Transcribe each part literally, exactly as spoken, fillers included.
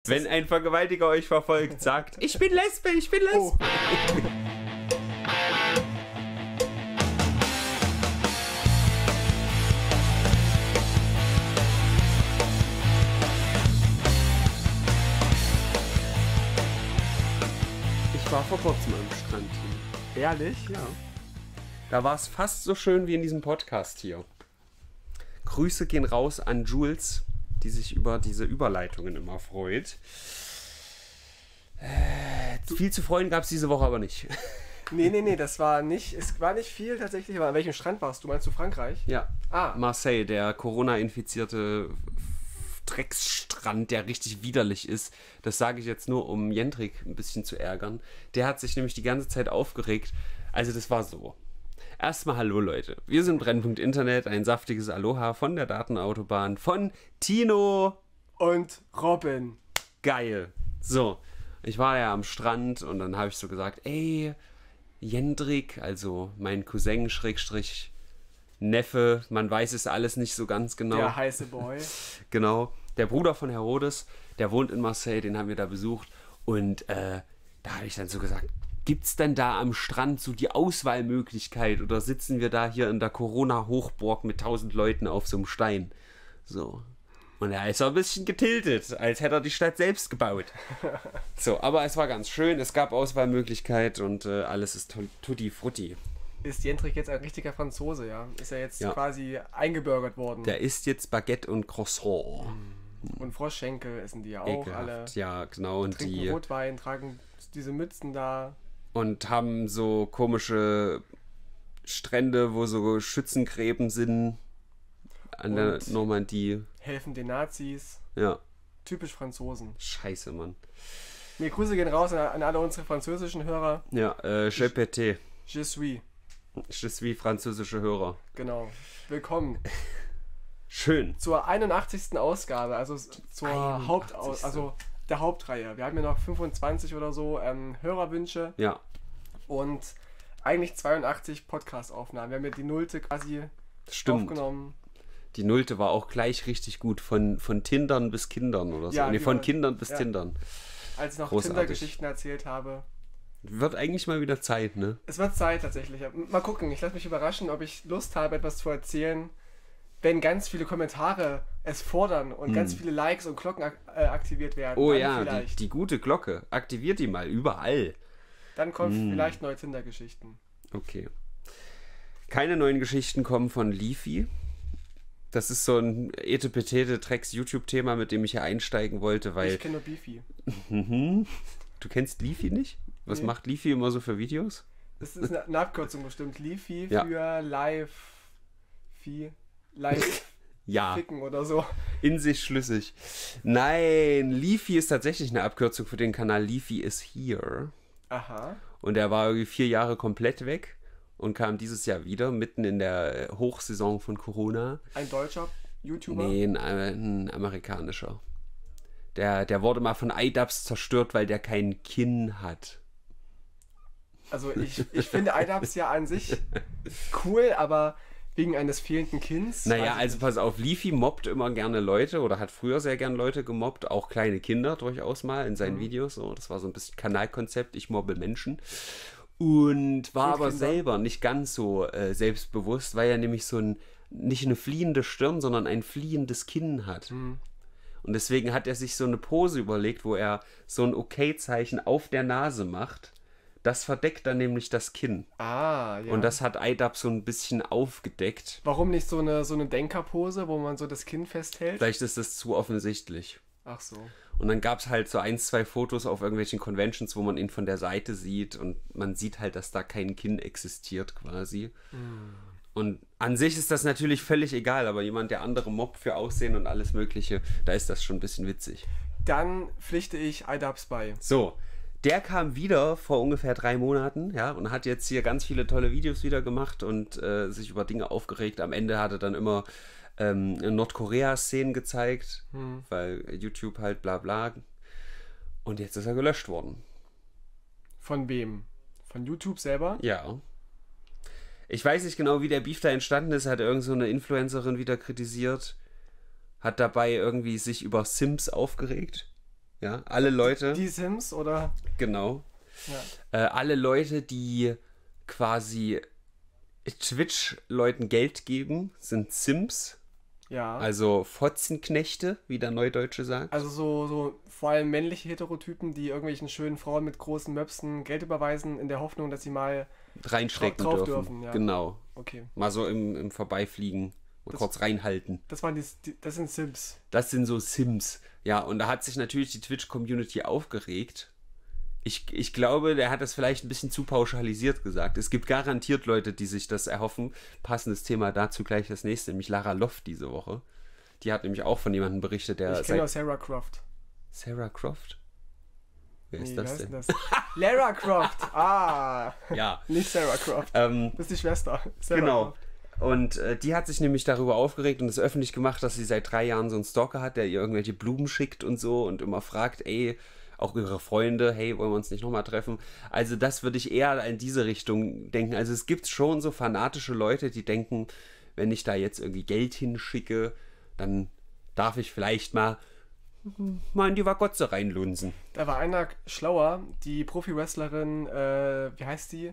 Wenn ein Vergewaltiger euch verfolgt, sagt, ich bin Lesbe, ich bin Lesbe. Oh. Ich war vor kurzem am Strand hier. Ehrlich? Ja. Da war es fast so schön wie in diesem Podcast hier. Grüße gehen raus an Jules, die sich über diese Überleitungen immer freut. Äh, viel zu freuen gab es diese Woche aber nicht. Nee, nee, nee, das war nicht, es war nicht viel tatsächlich, aber an welchem Strand warst du? Meinst du Frankreich? Ja, ah. Marseille, der Corona-infizierte Drecksstrand, der richtig widerlich ist. Das sage ich jetzt nur, um Jendrik ein bisschen zu ärgern. Der hat sich nämlich die ganze Zeit aufgeregt. Also das war so. Erstmal hallo Leute. Wir sind Brennpunkt Internet, ein saftiges Aloha von der Datenautobahn von Tino und Robin. Geil. So, ich war ja am Strand und dann habe ich so gesagt, ey, Jendrik, also mein Cousin, Schrägstrich, Neffe, man weiß es alles nicht so ganz genau. Der heiße Boy. Genau, der Bruder von Herodes, der wohnt in Marseille, den haben wir da besucht. Und äh, da habe ich dann so gesagt, gibt's denn da am Strand so die Auswahlmöglichkeit oder sitzen wir da hier in der Corona-Hochburg mit tausend Leuten auf so einem Stein? So. Und er ist auch ein bisschen getiltet, als hätte er die Stadt selbst gebaut. So, aber es war ganz schön, es gab Auswahlmöglichkeit und äh, alles ist tutti frutti. Ist Jendrik jetzt ein richtiger Franzose, ja? Ist er jetzt ja. quasi eingebürgert worden? Der isst jetzt Baguette und Croissant. Und Froschschenkel essen die ja auch Ekelhaft. alle. Ja, genau. Und trinken die Rotwein, tragen diese Mützen da. Und haben so komische Strände, wo so Schützengräben sind an und der Normandie. Helfen den Nazis. Ja. Typisch Franzosen. Scheiße, Mann. Mir Grüße gehen raus an, an alle unsere französischen Hörer. Ja, äh, je pété. Je suis. Je suis französische Hörer. Genau. Willkommen. Schön. Zur einundachtzigsten Ausgabe, also zur Hauptaus also der Hauptreihe. Wir haben ja noch fünfundzwanzig oder so ähm, Hörerwünsche. Ja. Und eigentlich zweiundachtzig Podcast-Aufnahmen. Wir haben ja die Nullte quasi Stimmt. aufgenommen. Die Nullte war auch gleich richtig gut. Von, von Tindern bis Kindern oder so. Ja, nee, von war, Kindern bis ja. Tindern. Als ich noch Großartig. Tinder-Geschichten erzählt habe. Wird eigentlich mal wieder Zeit, ne? Es wird Zeit tatsächlich. Mal gucken, ich lasse mich überraschen, ob ich Lust habe, etwas zu erzählen. Wenn ganz viele Kommentare es fordern und hm. ganz viele Likes und Glocken ak äh, aktiviert werden. Oh dann ja, vielleicht. Die, die gute Glocke. Aktiviert die mal, überall. Dann kommen hm. vielleicht neue Tinder-Geschichten. Okay. Keine neuen Geschichten kommen von Leafy. Das ist so ein etepetete Drecks-YouTube-Thema, mit dem ich hier einsteigen wollte, weil... Ich kenne nur Beefy. Du kennst Leafy nicht? Was nee. macht Leafy immer so für Videos? Das ist eine, eine Abkürzung bestimmt. Leafy ja. für live... Fi... Live... ja. Ficken oder so. In sich schlüssig. Nein, Leafy ist tatsächlich eine Abkürzung für den Kanal Leafy is Here. Aha. Und der war irgendwie vier Jahre komplett weg und kam dieses Jahr wieder, mitten in der Hochsaison von Corona. Ein deutscher YouTuber? Nee, ein, ein amerikanischer. Der, der wurde mal von iDubbbz zerstört, weil der kein Kinn hat. Also ich, ich finde iDubbbz ja an sich cool, aber wegen eines fehlenden Kinns. Naja, also pass auf, Leafy mobbt immer gerne Leute oder hat früher sehr gern Leute gemobbt, auch kleine Kinder durchaus mal in seinen mhm. Videos. So, das war so ein bisschen Kanalkonzept, ich mobbe Menschen. Und war aber Kinder. selber nicht ganz so äh, selbstbewusst, weil er nämlich so ein, nicht eine fliehende Stirn, sondern ein fliehendes Kinn hat. Mhm. Und deswegen hat er sich so eine Pose überlegt, wo er so ein Okay-Zeichen auf der Nase macht. Das verdeckt dann nämlich das Kinn. Ah, ja. Und das hat iDubbbz so ein bisschen aufgedeckt. Warum nicht so eine, so eine Denkerpose, wo man so das Kinn festhält? Vielleicht ist das zu offensichtlich. Ach so. Und dann gab es halt so ein, zwei Fotos auf irgendwelchen Conventions, wo man ihn von der Seite sieht und man sieht halt, dass da kein Kinn existiert quasi. Mm. Und an sich ist das natürlich völlig egal, aber jemand, der andere mobbt für Aussehen und alles Mögliche, da ist das schon ein bisschen witzig. Dann pflichte ich iDubbbz bei. So, der kam wieder vor ungefähr drei Monaten, ja, und hat jetzt hier ganz viele tolle Videos wieder gemacht und äh, sich über Dinge aufgeregt. Am Ende hat er dann immer ähm, Nordkorea-Szenen gezeigt, hm. weil YouTube halt bla bla. Und jetzt ist er gelöscht worden. Von wem? Von YouTube selber? Ja. Ich weiß nicht genau, wie der Beef da entstanden ist. Hat irgend so eine Influencerin wieder kritisiert. Hat dabei irgendwie sich über Sims aufgeregt. Ja, alle Leute. Die Sims oder? Genau. Ja. Äh, alle Leute, die quasi Twitch-Leuten Geld geben, sind Sims. Ja. Also Fotzenknechte, wie der Neudeutsche sagt. Also so, so vor allem männliche Heterotypen, die irgendwelchen schönen Frauen mit großen Möpsen Geld überweisen, in der Hoffnung, dass sie mal reinstecken drauf dürfen. dürfen, ja. Genau. Okay. Mal so im, im Vorbeifliegen und Das- kurz reinhalten. Das waren die, die das sind Sims. Das sind so Sims. Ja, und da hat sich natürlich die Twitch-Community aufgeregt. Ich, ich glaube, der hat das vielleicht ein bisschen zu pauschalisiert gesagt. Es gibt garantiert Leute, die sich das erhoffen. Passendes Thema dazu gleich das nächste, nämlich Lara Loft diese Woche. Die hat nämlich auch von jemandem berichtet, der... Ich kenne auch Sarah Croft. Sarah Croft? Wer ist Nee, das wer denn? das? Lara Croft. Ah. Ja. Nicht Sarah Croft. Ähm, Das ist die Schwester. Sarah genau. Croft. Und äh, die hat sich nämlich darüber aufgeregt und es öffentlich gemacht, dass sie seit drei Jahren so einen Stalker hat, der ihr irgendwelche Blumen schickt und so und immer fragt, ey, auch ihre Freunde, hey, wollen wir uns nicht nochmal treffen? Also das würde ich eher in diese Richtung denken. Also es gibt schon so fanatische Leute, die denken, wenn ich da jetzt irgendwie Geld hinschicke, dann darf ich vielleicht mal, mal in die Wagotze reinlunsen. Da war einer schlauer, die Profi-Wrestlerin, äh, wie heißt die?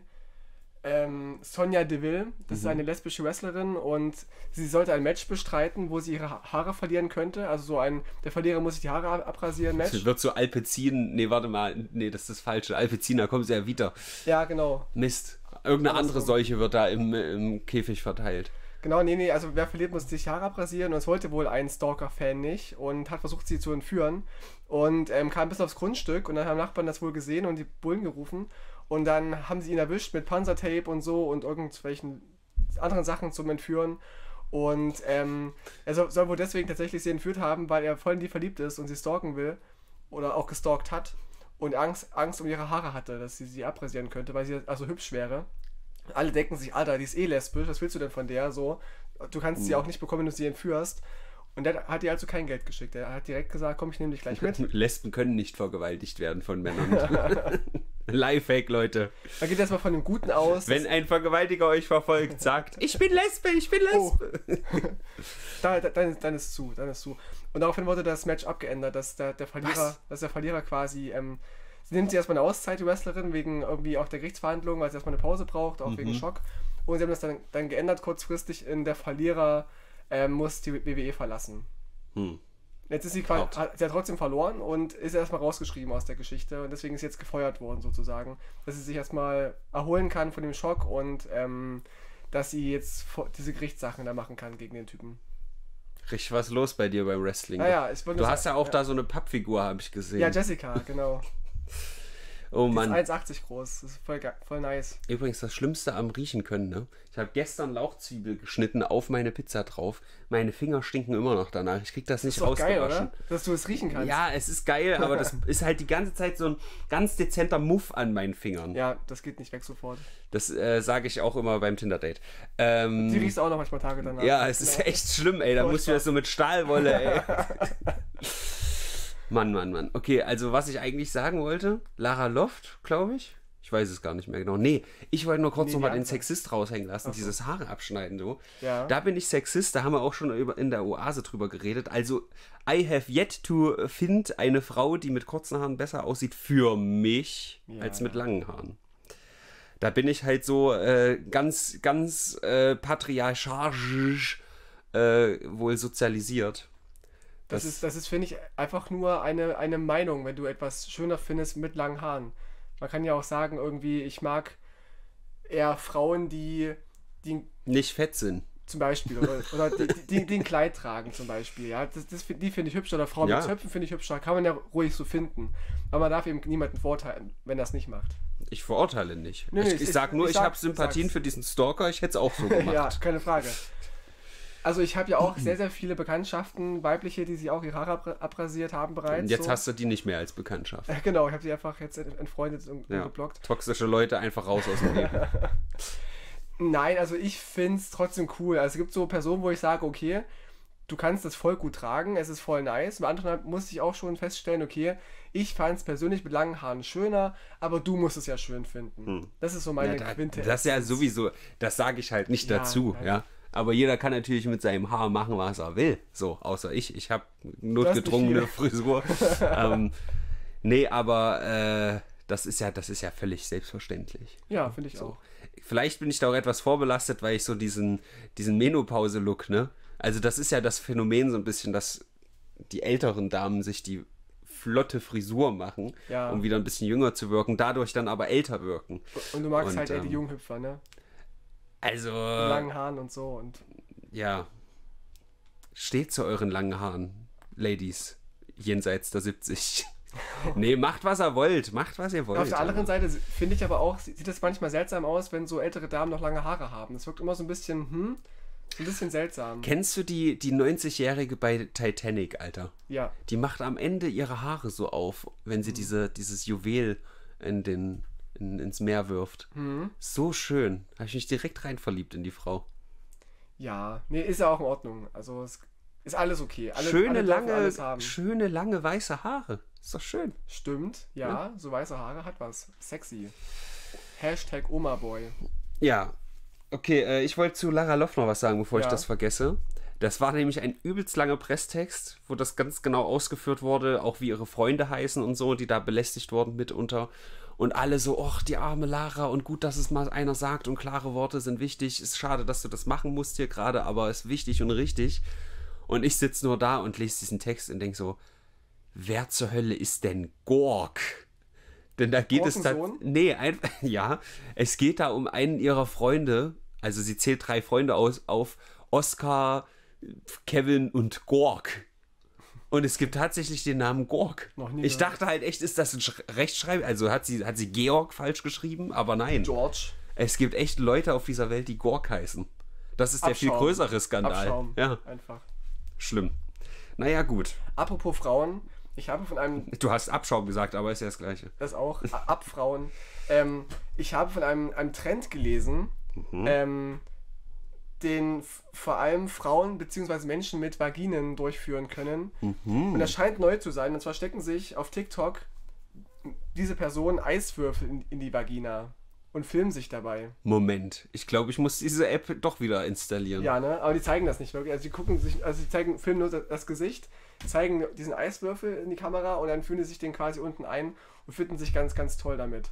Ähm, Sonja Deville. Das ist eine lesbische Wrestlerin und sie sollte ein Match bestreiten, wo sie ihre Ha- Haare verlieren könnte. Also so ein, der Verlierer muss sich die Haare ab- abrasieren, Match. Das wird so Alpecin, nee, warte mal, nee, das ist das Falsche. Alpecin, kommt sie ja wieder. Ja, genau. Mist. Irgendeine andere Andersrum. Seuche wird da im, im Käfig verteilt. Genau, nee, nee, also wer verliert, muss sich die Haare abrasieren und das wollte wohl ein Stalker-Fan nicht und hat versucht, sie zu entführen und ähm, kam bis aufs Grundstück und dann haben Nachbarn das wohl gesehen und die Bullen gerufen und dann haben sie ihn erwischt mit Panzertape und so und irgendwelchen anderen Sachen zum Entführen und ähm, er soll, soll wohl deswegen tatsächlich sie entführt haben, weil er voll in die verliebt ist und sie stalken will oder auch gestalkt hat und Angst, Angst um ihre Haare hatte, dass sie sie abrasieren könnte, weil sie also hübsch wäre. Alle denken sich, Alter, die ist eh lesbisch, was willst du denn von der? So, du kannst sie auch nicht bekommen, wenn du sie entführst. Und der hat ihr also kein Geld geschickt. Er hat direkt gesagt, komm, ich nehme dich gleich mit. Lesben können nicht vergewaltigt werden von Männern. Lifehack, Leute. Da geht erstmal von dem Guten aus. Wenn ein Vergewaltiger euch verfolgt, sagt, ich bin Lesbe, ich bin Oh. Lesbe. da, da, dann, dann ist zu, dann ist zu. Und daraufhin wurde das Match abgeändert, dass der, der Verlierer, Was? dass der Verlierer quasi, ähm, sie nimmt sie erstmal eine Auszeit, die Wrestlerin, wegen irgendwie auch der Gerichtsverhandlung, weil sie erstmal eine Pause braucht, auch wegen Schock. Und sie haben das dann, dann geändert kurzfristig in der Verlierer ähm, muss die B W E verlassen. Hm. Jetzt ist sie quasi, Out. hat, sie hat trotzdem verloren und ist erstmal rausgeschrieben aus der Geschichte und deswegen ist sie jetzt gefeuert worden sozusagen, dass sie sich erstmal erholen kann von dem Schock und ähm, dass sie jetzt vor- diese Gerichtssachen da machen kann gegen den Typen. Richtig was los bei dir beim Wrestling. Naja, ich wollte Du nur hast ja sagen- auch da so eine Pappfigur, habe ich gesehen. Ja, Jessica, genau. oh Die ist Mann. eins Komma achtzig groß, das ist voll, ge- voll nice. Übrigens das Schlimmste am Riechen können, ne? Ich habe gestern Lauchzwiebel geschnitten auf meine Pizza drauf. Meine Finger stinken immer noch danach. Ich krieg das nicht Ist doch geil, rausgewaschen. oder? Dass du es riechen kannst. Ja, es ist geil, aber das ist halt die ganze Zeit so ein ganz dezenter Muff an meinen Fingern. Ja, das geht nicht weg sofort. Das äh, sage ich auch immer beim Tinder-Date. Ähm, Die riechst auch noch manchmal Tage danach. ja, es ist Genau. echt schlimm, ey. Da musst du das so mit Stahlwolle, ey. Mann, Mann, Mann. Okay, also was ich eigentlich sagen wollte, Lara Loft, glaube ich. Ich weiß es gar nicht mehr genau. Nee, ich wollte nur kurz Nee, nochmal die den andere. Sexist raushängen lassen, Ach so. dieses Haare abschneiden, so. Ja. Da bin ich Sexist, da haben wir auch schon über, in der Oase drüber geredet. Also, I have yet to find eine Frau, die mit kurzen Haaren besser aussieht für mich, Ja, als mit ja. langen Haaren. Da bin ich halt so äh, ganz, ganz äh, patriarchalisch äh, wohl sozialisiert. Das, Das- ist, das ist, finde ich, einfach nur eine, eine Meinung, wenn du etwas schöner findest mit langen Haaren. Man kann ja auch sagen, irgendwie, ich mag eher Frauen, die, die Nicht fett sind. zum Beispiel, oder, oder die, die, die ein Kleid tragen zum Beispiel, ja, das, das, find- die finde ich hübsch, oder Frauen Ja. mit Zöpfen finde ich hübsch, da kann man ja ruhig so finden. Aber man darf eben niemanden verurteilen, wenn er es nicht macht. Ich verurteile nicht. Nee, nee, ich, ich- ich sag nur, ich ich, sag- habe Sympathien sag's. für diesen Stalker. Ich hätte es auch so gemacht. Ja, keine Frage. Also ich habe ja auch sehr, sehr viele Bekanntschaften, weibliche, die sich auch ihre Haare abra- abrasiert haben bereits. Und jetzt so. hast du die nicht mehr als Bekanntschaft. Äh, Genau, ich habe sie einfach jetzt ent- entfreundet und Ja. geblockt. Toxische Leute einfach raus aus dem Leben. Nein, also ich finde es trotzdem cool. Also es gibt so Personen, wo ich sage, okay, du kannst das voll gut tragen, es ist voll nice. Bei anderen musste ich auch schon feststellen, okay, ich fand es persönlich mit langen Haaren schöner, aber du musst es ja schön finden. Das ist so meine Ja, da, Quintessenz. das ist ja sowieso, das sage ich halt nicht Ja, dazu, nein. ja. Aber jeder kann natürlich mit seinem Haar machen, was er will. So, außer ich. Ich habe notgedrungene nicht Frisur. ähm, Nee, aber äh, das ist ja, das ist ja völlig selbstverständlich. Ja, finde ich so. auch. Vielleicht bin ich da auch etwas vorbelastet, weil ich so diesen, diesen Menopause-Look, ne? Also das ist ja das Phänomen so ein bisschen, dass die älteren Damen sich die flotte Frisur machen, Ja. um wieder ein bisschen jünger zu wirken, dadurch dann aber älter wirken. Und du magst Und, halt eher die ähm, Junghüpfer, ne? Also, Mit langen Haaren und so. Und ja, steht zu euren langen Haaren, Ladies, jenseits der siebzig. Nee, macht, was ihr wollt, macht, was ihr wollt. auf der anderen aber- Seite finde ich aber auch, sieht es manchmal seltsam aus, wenn so ältere Damen noch lange Haare haben. Das wirkt immer so ein bisschen, hm, so ein bisschen seltsam. Kennst du die, die neunzigjährige bei Titanic, Alter? Ja. Die macht am Ende ihre Haare so auf, wenn sie diese, dieses Juwel in den, in, ins Meer wirft. Mhm. So schön. Habe ich mich direkt rein verliebt in die Frau. Ja, nee, ist ja auch in Ordnung. Also es ist alles okay. Alle, schöne, alle dürfen lange, alles haben. schöne, lange weiße Haare. Ist doch schön. Stimmt, ja, so weiße Haare hat was. Sexy. Hashtag Oma-Boy. Ja. Okay, äh, ich wollte zu Lara Loft noch was sagen, bevor ich Ja. das vergesse. Das war nämlich ein übelst langer Presstext, wo das ganz genau ausgeführt wurde, auch wie ihre Freunde heißen und so, die da belästigt wurden mitunter. Und alle so, ach, die arme Lara und gut, dass es mal einer sagt und klare Worte sind wichtig. Ist schade, dass du das machen musst hier gerade, aber ist wichtig und richtig. Und ich sitze nur da und lese diesen Text und denke so, wer zur Hölle ist denn Gork? Denn da geht es dann. Gorkensohn? Nee, einfach. Ja, es geht da um einen ihrer Freunde. Also sie zählt drei Freunde aus, auf: Oscar, Kevin und Gork. Und es gibt tatsächlich den Namen Gork. Noch nie Ich gehört. dachte halt echt, ist das ein Sch- Rechtschreib? Also hat sie, hat sie Georg falsch geschrieben? Aber nein. George. Es gibt echt Leute auf dieser Welt, die Gork heißen. Das ist der viel Abschaum. größere Skandal. Abschaum. Ja, Einfach. schlimm. Naja, gut. Apropos Frauen, ich habe von einem, Du hast Abschaum gesagt, aber ist ja das Gleiche. das auch, A- Abfrauen, ähm, ich habe von einem, einem Trend gelesen, Mhm. ähm, den f- vor allem Frauen bzw. Menschen mit Vaginen durchführen können. Mhm. Und das scheint neu zu sein. Und zwar stecken sich auf TikTok diese Personen Eiswürfel in, in die Vagina und filmen sich dabei. Moment, ich glaube, ich muss diese App doch wieder installieren. Ja, ne? Aber die zeigen das nicht wirklich. Also die gucken sich, also die zeigen, filmen nur das Gesicht, zeigen diesen Eiswürfel in die Kamera und dann fühlen die sich den quasi unten ein und finden sich ganz, ganz toll damit.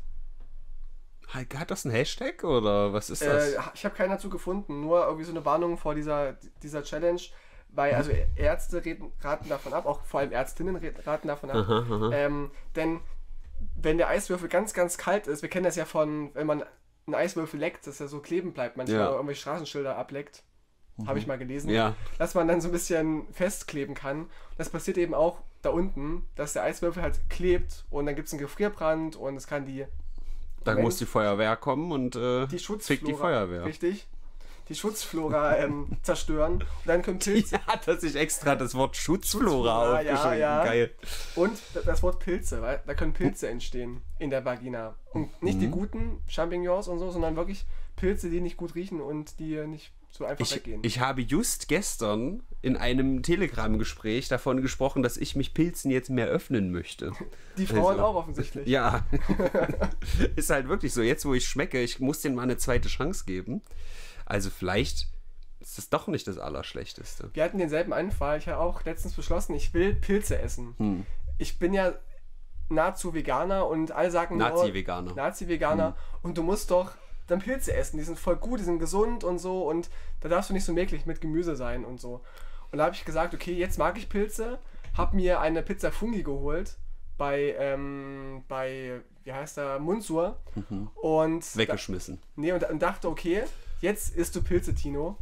Hat das einen Hashtag oder was ist das? Äh, ich habe keinen dazu gefunden, nur irgendwie so eine Warnung vor dieser, dieser Challenge, weil also Ärzte reden, raten davon ab, auch vor allem Ärztinnen re- raten davon ab. Aha, aha. Ähm, denn wenn der Eiswürfel ganz, ganz kalt ist, wir kennen das ja von, wenn man einen Eiswürfel leckt, dass er so kleben bleibt, manchmal Ja. oder irgendwelche Straßenschilder ableckt. Habe ich mal gelesen. Ja. Dass man dann so ein bisschen festkleben kann. Das passiert eben auch da unten, dass der Eiswürfel halt klebt und dann gibt es einen Gefrierbrand und es kann die, Da Moment. muss die Feuerwehr kommen und äh, die fickt Schutzflora, die Feuerwehr. richtig, die Schutzflora ähm, zerstören und dann können Pilze Ja, hat er sich extra das Wort Schutzflora Schutzflora, ja, aufgeschrieben. ja. Geil. und das Wort Pilze, weil da können Pilze entstehen in der Vagina. Und nicht Mhm. die guten Champignons und so, sondern wirklich Pilze, die nicht gut riechen und die nicht so einfach Ich, weggehen. ich habe just gestern in einem Telegram-Gespräch davon gesprochen, dass ich mich Pilzen jetzt mehr öffnen möchte. die Frauen also- auch offensichtlich. Ja, ist halt wirklich so. Jetzt, wo ich schmecke, ich muss denen mal eine zweite Chance geben. Also vielleicht ist das doch nicht das Allerschlechteste. Wir hatten denselben Einfall. Ich habe auch letztens beschlossen, ich will Pilze essen. Hm. Ich bin ja nahezu Veganer und alle sagen nur- Nazi-Veganer. Nazi-Veganer. Und du musst doch dann Pilze essen. Die sind voll gut, die sind gesund und so. Und da darfst du nicht so mäklig mit Gemüse sein und so. Und da habe ich gesagt, okay, jetzt mag ich Pilze. Hab mir eine Pizza Fungi geholt bei, ähm, bei, wie heißt der, Munzur. Und Weggeschmissen. Nee, und, und dachte, okay, jetzt isst du Pilze, Tino.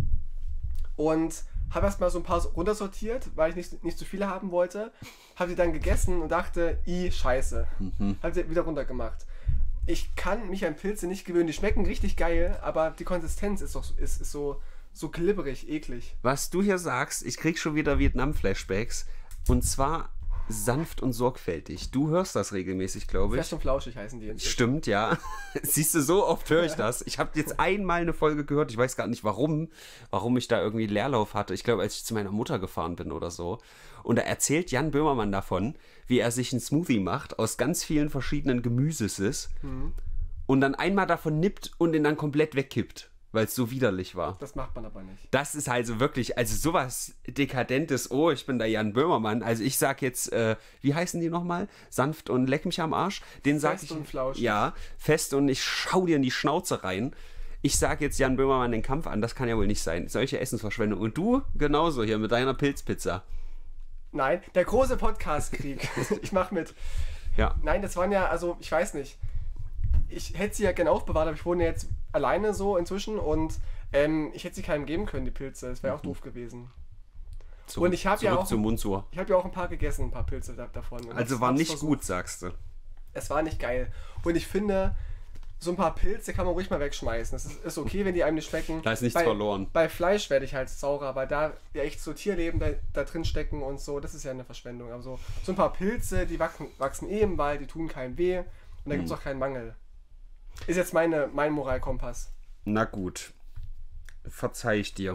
Und habe erstmal so ein paar runtersortiert, weil ich nicht, nicht zu viele haben wollte. Habe sie dann gegessen und dachte, i, scheiße. Habe sie wieder runtergemacht. Ich kann mich an Pilze nicht gewöhnen. Die schmecken richtig geil, aber die Konsistenz ist doch so- ist, ist so, so glibberig, eklig. Was du hier sagst, ich krieg schon wieder Vietnam-Flashbacks. Und zwar sanft und sorgfältig. Du hörst das regelmäßig, glaube ich. Fest und flauschig heißen die jetzt. Stimmt, ja. Siehst du, so oft höre ich das. Ich habe jetzt einmal eine Folge gehört, ich weiß gar nicht warum, warum ich da irgendwie Leerlauf hatte. Ich glaube, als ich zu meiner Mutter gefahren bin oder so. Und da erzählt Jan Böhmermann davon, wie er sich einen Smoothie macht aus ganz vielen verschiedenen Gemüses und dann einmal davon nippt und den dann komplett wegkippt. weil es so widerlich war. Das macht man aber nicht. Das ist also wirklich, also sowas Dekadentes, oh, ich bin der Jan Böhmermann. Also ich sag jetzt, äh, wie heißen die nochmal? Sanft und leck mich am Arsch. Den sag Fest ich. und flauschig. Ja, fest und ich schau dir in die Schnauze rein. Ich sag jetzt Jan Böhmermann den Kampf an, das kann ja wohl nicht sein. Solche Essensverschwendung. Und du genauso hier mit deiner Pilzpizza. Nein, der große Podcast-Krieg. Ich mach mit. Ja. Nein, das waren ja, also ich weiß nicht. Ich hätte sie ja gerne aufbewahrt, aber ich wohne jetzt alleine so inzwischen und ähm, ich hätte sie keinem geben können, die Pilze. Das wäre auch doof gewesen. Zurück, und ich habe ja auch zum Mundsur. Ich habe ja auch ein paar gegessen, ein paar Pilze da, davon. Und Also das war hab's nicht versucht. gut, sagst du. Es war nicht geil. Und ich finde, so ein paar Pilze kann man ruhig mal wegschmeißen. Das ist, ist okay, wenn die einem nicht schmecken. Da ist nichts bei, verloren. Bei Fleisch werde ich halt saurer, aber da ja echt so Tierleben da, da drin stecken und so, das ist ja eine Verschwendung. Aber so, so ein paar Pilze, die wachsen, wachsen eh im Wald, die tun keinem weh und da gibt es Hm. auch keinen Mangel. Ist jetzt meine, mein Moralkompass. Na gut. Verzeih ich dir.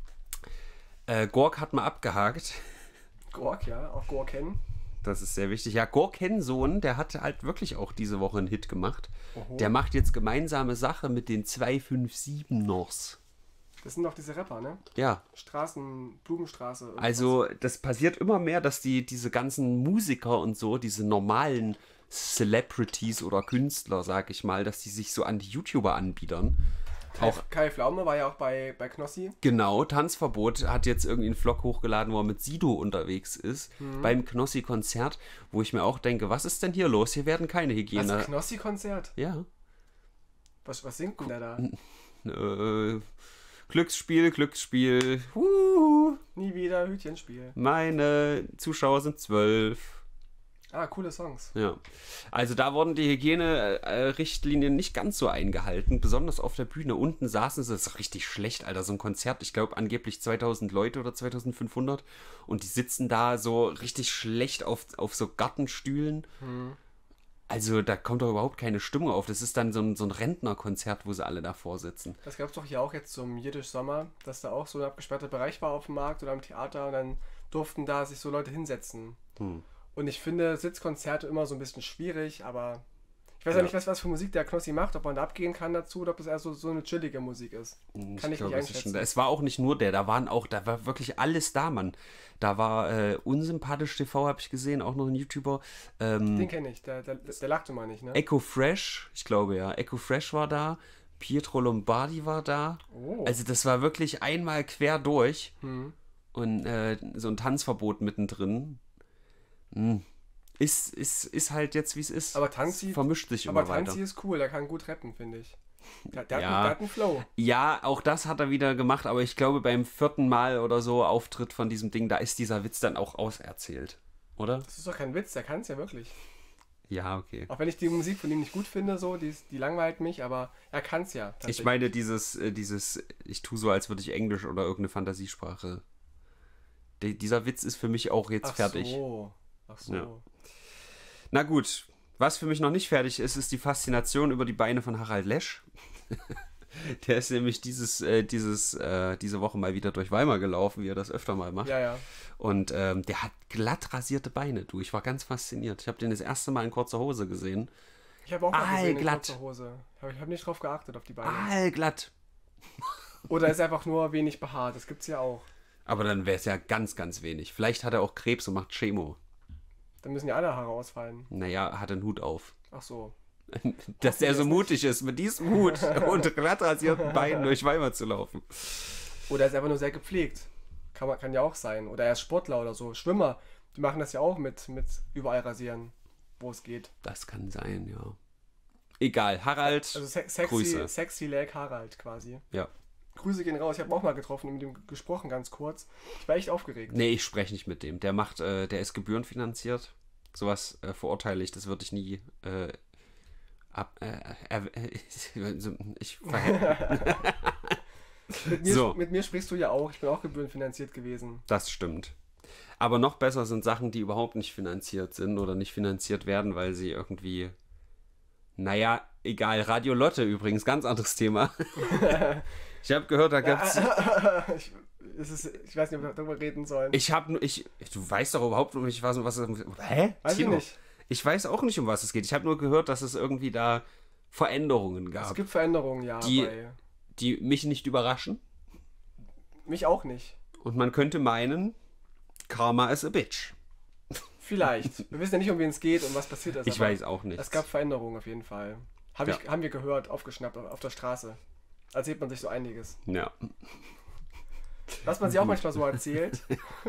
Äh, Gork hat mal abgehakt. Gork, ja, auch Gorken. Das ist sehr wichtig. Ja, Gorkensohn, der hat halt wirklich auch diese Woche einen Hit gemacht. Oho. Der macht jetzt gemeinsame Sache mit den zwei fünf sieben-Nors. Das sind doch diese Rapper, ne? Ja, Straßen, Blumenstraße. irgendwas. also das passiert immer mehr, dass die diese ganzen Musiker und so, diese normalen Celebrities oder Künstler, sag ich mal, dass die sich so an die YouTuber anbiedern. Kai, Auch Kai Pflaume war ja auch bei, bei Knossi. genau, Tanzverbot hat jetzt irgendwie einen Vlog hochgeladen, wo er mit Sido unterwegs ist, Mhm. beim Knossi-Konzert, wo ich mir auch denke, was ist denn hier los? Hier werden keine Hygiene. Also Knossi-Konzert? Ja. Was, was singt denn der da? Äh, Glücksspiel, Glücksspiel. Huhu. Nie wieder Hütchenspiel. Meine Zuschauer sind zwölf. Ah, coole Songs. Ja. Also da wurden die Hygiene-Richtlinien nicht ganz so eingehalten, besonders auf der Bühne. Unten saßen sie, das ist richtig schlecht, Alter, so ein Konzert, ich glaube angeblich zweitausend Leute oder zweitausendfünfhundert und die sitzen da so richtig schlecht auf, auf so Gartenstühlen. Hm. Also da kommt doch überhaupt keine Stimmung auf. Das ist dann so ein, so ein Rentnerkonzert, wo sie alle davor sitzen. Das gab es doch hier auch jetzt zum Jiddisch Sommer, dass da auch so ein abgesperrter Bereich war auf dem Markt oder am Theater und dann durften da sich so Leute hinsetzen. Hm. Und ich finde Sitzkonzerte immer so ein bisschen schwierig, aber ich weiß ja Ja. nicht, was, was für Musik der Knossi macht, ob man da abgehen kann dazu oder ob es eher so, so eine chillige Musik ist. Kann ich glaub, nicht es ist einschätzen. schon- Es war auch nicht nur der, da waren auch, da war wirklich alles da, Mann. Da war äh, Unsympathisch T V, habe ich gesehen, auch noch ein YouTuber. Ähm, Den kenne ich, der, der, der lacht immer nicht, ne? Echo Fresh, ich glaube ja, Echo Fresh war da, Pietro Lombardi war da. Oh. Also das war wirklich einmal quer durch Hm. und äh, so ein Tanzverbot mittendrin. Hm. Ist, ist, ist halt jetzt, wie es ist. Aber Tanzi- Es vermischt sich Aber immer weiter. Tanzi ist cool, der kann gut rappen, finde ich. Der, der, Ja. hat, einen- der hat einen Flow. Ja, auch das hat er wieder gemacht, aber ich glaube beim vierten Mal oder so Auftritt von diesem Ding, da ist dieser Witz dann auch auserzählt, oder? Das ist doch kein Witz, der kann es ja wirklich. Ja, okay. Auch wenn ich die Musik von ihm nicht gut finde, so, die, ist- die langweilt mich, aber er kann es ja. Ich tatsächlich. meine dieses, äh, dieses, ich tue so, als würde ich Englisch oder irgendeine Fantasiesprache. Die, dieser Witz ist für mich auch jetzt Ach fertig. so. Ach so. Ja. Na gut, was für mich noch nicht fertig ist, ist die Faszination über die Beine von Harald Lesch. Der ist nämlich dieses, äh, dieses, äh, diese Woche mal wieder durch Weimar gelaufen, wie er das öfter mal macht. Ja, ja. Und ähm, der hat glatt rasierte Beine, du. Ich war ganz fasziniert. Ich habe den das erste Mal in kurzer Hose gesehen. Ich habe auch mal gesehen in Allglatt. kurzer Hose. Aber ich habe nicht drauf geachtet, auf die Beine. Allglatt. Oder ist einfach nur wenig behaart, das gibt's ja auch. Aber dann wäre es ja ganz, ganz wenig. Vielleicht hat er auch Krebs und macht Chemo. Dann müssen ja alle Haare ausfallen. Naja, hat einen Hut auf. Ach so. Dass der so jetzt mutig ist, mit diesem Hut und glatt rasierten Beinen durch Weimar zu laufen. Oder er ist einfach nur sehr gepflegt. Kann, man, kann ja auch sein. Oder er ist Sportler oder so. Schwimmer, die machen das ja auch mit, mit überall rasieren, wo es geht. Das kann sein, ja. Egal, Harald, Also se sexy, Grüße. sexy Leg Harald quasi. Ja. Grüße gehen raus. Ich habe ihn auch mal getroffen und mit ihm gesprochen, ganz kurz. Ich war echt aufgeregt. Nee, ich spreche nicht mit dem. Der macht, äh, der ist gebührenfinanziert. Sowas äh, verurteile ich, das würde ich nie äh, ab. Äh, äh, äh, so, ich verhält. Mit mir, So. mit mir sprichst du ja auch. Ich bin auch gebührenfinanziert gewesen. Das stimmt. Aber noch besser sind Sachen, die überhaupt nicht finanziert sind oder nicht finanziert werden, weil sie irgendwie. Naja, egal. Radio Lotte übrigens, ganz anderes Thema. Ich habe gehört, da gab's. ich, es ist, ich weiß nicht, ob wir darüber reden sollen. Ich habe nur, ich, du weißt doch überhaupt nicht, was, was hä? weiß Tino? ich nicht. Ich weiß auch nicht, um was es geht. Ich habe nur gehört, dass es irgendwie da Veränderungen Es gab, gibt Veränderungen, ja. Die- bei, die mich nicht überraschen. Mich auch nicht. Und man könnte meinen, Karma is a bitch. Vielleicht. Wir wissen ja nicht, um wen es geht und was passiert ist. Ich weiß auch nicht. Es gab Veränderungen auf jeden Fall. Hab Ja. ich, haben wir gehört, aufgeschnappt auf, auf der Straße. Erzählt man sich so einiges. Ja. Was man sich auch manchmal so erzählt,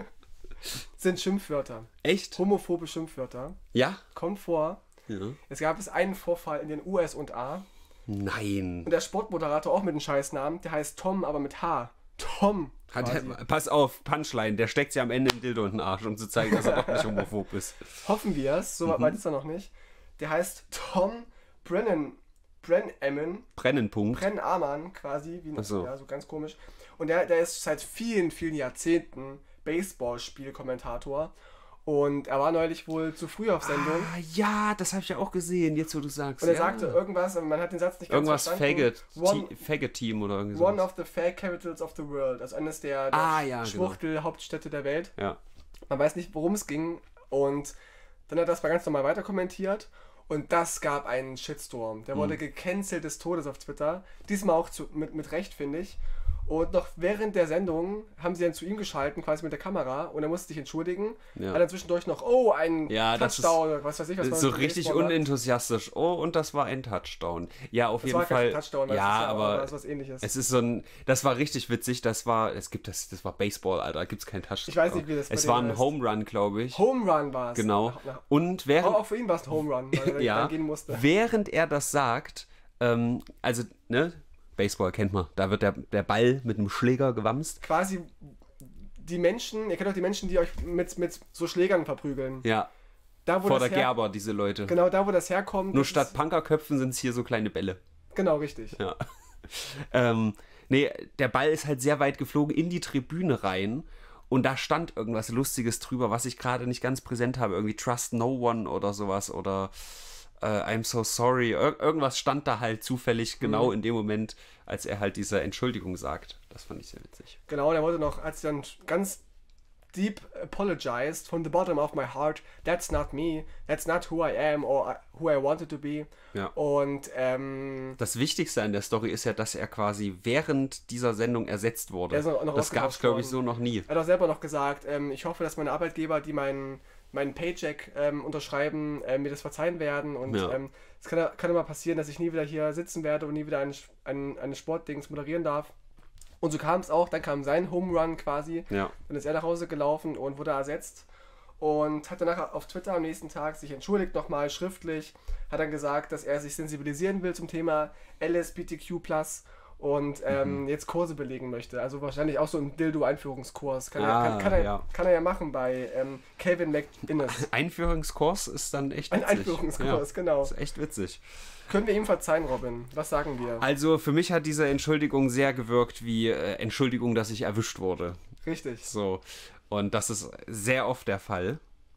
sind Schimpfwörter. Echt? Homophobe Schimpfwörter. Ja? Kommt vor. Ja. Es gab es einen Vorfall in den U S und A. Nein. Und der Sportmoderator auch mit einem Scheißnamen, der heißt Tom, aber mit H. Tom. Hat quasi. er, pass auf, Punchline, der steckt ja am Ende im Dildo in den Arsch, um zu zeigen, dass er doch nicht homophob ist. Hoffen wir es, so Mhm. weit ist er noch nicht. Der heißt Tom Brennan. Brennaman. Brennenpunkt. Brennaman quasi. Wie, Ach so. Ja, so ganz komisch. Und der, der ist seit vielen, vielen Jahrzehnten Baseballspielkommentator. Und er war neulich wohl zu früh auf Sendung. Ah, ja, das habe ich ja auch gesehen, jetzt wo du sagst. Und er ja. sagte irgendwas, aber man hat den Satz nicht ganz Irgendwas verstanden. Faggot, One, Te- Faggot Team oder irgendwie one so. of the Fag Capitals of the World. Also eines der, der Ah, ja, genau. Schwuchtel-Hauptstädte der Welt. Ja. Man weiß nicht, worum es ging. Und dann hat er das mal ganz normal weiter kommentiert. Und das gab einen Shitstorm. Der wurde Mhm. gecancelt des Todes auf Twitter. Diesmal auch zu, mit, mit Recht, finde ich. Und noch während der Sendung haben sie dann zu ihm geschalten, quasi mit der Kamera. Und er musste sich entschuldigen. Ja. Hat dann zwischendurch noch, oh, ein Ja, das Touchdown oder was weiß ich, was man So mit dem richtig Baseball hat. unenthusiastisch. Oh, und das war ein Touchdown. Ja, auf Das jeden war Fall. kein Touchdown, das ja, ist aber das ist was Ähnliches. es ist so ein. Das war richtig witzig. Das war. Es gibt das. Das war Baseball, Alter. Da gibt es keinen Touchdown. Ich weiß nicht, wie das bei Es denen war ein heißt. Home Run, glaube ich. Home Run war es. Genau. Nach- nach- Und Aber während. auch für ihn war es ein Home Run, weil er ja, dann gehen musste. während er das sagt, ähm, also, ne, Baseball kennt man, da wird der, der Ball mit einem Schläger gewamst. Quasi die Menschen, ihr kennt auch die Menschen, die euch mit, mit so Schlägern verprügeln. Ja, Da, wo vor das der her- Gerber, diese Leute. Genau, da wo das herkommt. Nur das statt ist- Punkerköpfen sind es hier so kleine Bälle. Genau, richtig. Ja. ähm, nee, der Ball ist halt sehr weit geflogen in die Tribüne rein. Und da stand irgendwas Lustiges drüber, was ich gerade nicht ganz präsent habe. Irgendwie Trust No One oder sowas. Oder äh, I'm so sorry. Ir irgendwas stand da halt zufällig genau Mhm. in dem Moment, als er halt diese Entschuldigung sagt. Das fand ich sehr witzig. Genau, der wollte noch, als er dann ganz deep apologized from the bottom of my heart, that's not me, that's not who I am or who I wanted to be. Ja. Und ähm, Das Wichtigste an der Story ist ja, dass er quasi während dieser Sendung ersetzt wurde. Er ist noch- noch das gab es, ausgetauscht glaube ich, worden. so noch nie. er hat auch selber noch gesagt, ähm, ich hoffe, dass meine Arbeitgeber, die meinen meinen Paycheck ähm, unterschreiben, äh, mir das verzeihen werden. Und Ja. ähm, es kann, kann immer passieren, dass ich nie wieder hier sitzen werde und nie wieder ein, ein, ein Sportdings moderieren darf. Und so kam es auch, dann kam sein Home Run quasi. Ja. Dann ist er nach Hause gelaufen und wurde ersetzt. Und hat danach auf Twitter am nächsten Tag sich entschuldigt nochmal schriftlich. Hat dann gesagt, dass er sich sensibilisieren will zum Thema L S B T Q plus und ähm, jetzt Kurse belegen möchte. Also wahrscheinlich auch so ein Dildo-Einführungskurs. Kann, Ah, er, kann, kann, er, ja. kann er ja machen bei ähm, Calvin McInnes. Einführungskurs ist dann echt Ein witzig. Einführungskurs, ja. genau. Das ist echt witzig. Können wir ihm verzeihen, Robin? Was sagen wir? Also für mich hat diese Entschuldigung sehr gewirkt wie äh, Entschuldigung, dass ich erwischt wurde. Richtig. So. Und das ist sehr oft der Fall.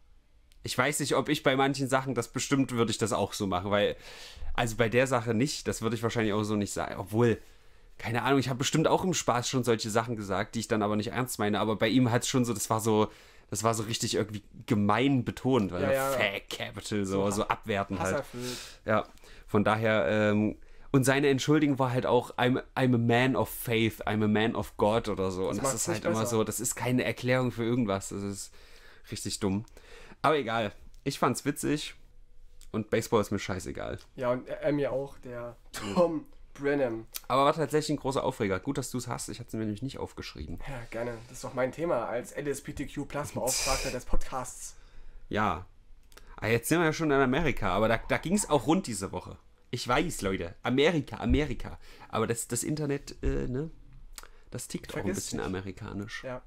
Ich weiß nicht, ob ich bei manchen Sachen, das bestimmt würde ich das auch so machen, weil, also bei der Sache nicht, das würde ich wahrscheinlich auch so nicht sagen. Obwohl, keine Ahnung, ich habe bestimmt auch im Spaß schon solche Sachen gesagt, die ich dann aber nicht ernst meine. Aber bei ihm hat es schon so, das war so, das war so richtig irgendwie gemein betont, weil Ja, ja. Fag Capital, so, so abwertend halt. Hasserfüllt. Ja, von daher, ähm, und seine Entschuldigung war halt auch, I'm, I'm a man of faith, I'm a man of God oder so. Und das macht's ist halt nicht immer besser. so, das ist keine Erklärung für irgendwas. Das ist richtig dumm. Aber egal, ich fand's witzig und Baseball ist mir scheißegal. Ja, und er, er mir auch, der Tom Brennan. Aber war tatsächlich ein großer Aufreger. Gut, dass du es hast. Ich hatte es mir nämlich nicht aufgeschrieben. Ja, gerne. Das ist doch mein Thema als L S B T Q plus Beauftragter des Podcasts. Ja. Ah, jetzt sind wir ja schon in Amerika, aber da, da ging es auch rund diese Woche. Ich weiß, Leute. Amerika, Amerika. Aber das, das Internet, äh, ne? Das tickt auch ein Vergiss bisschen nicht. amerikanisch. Ja.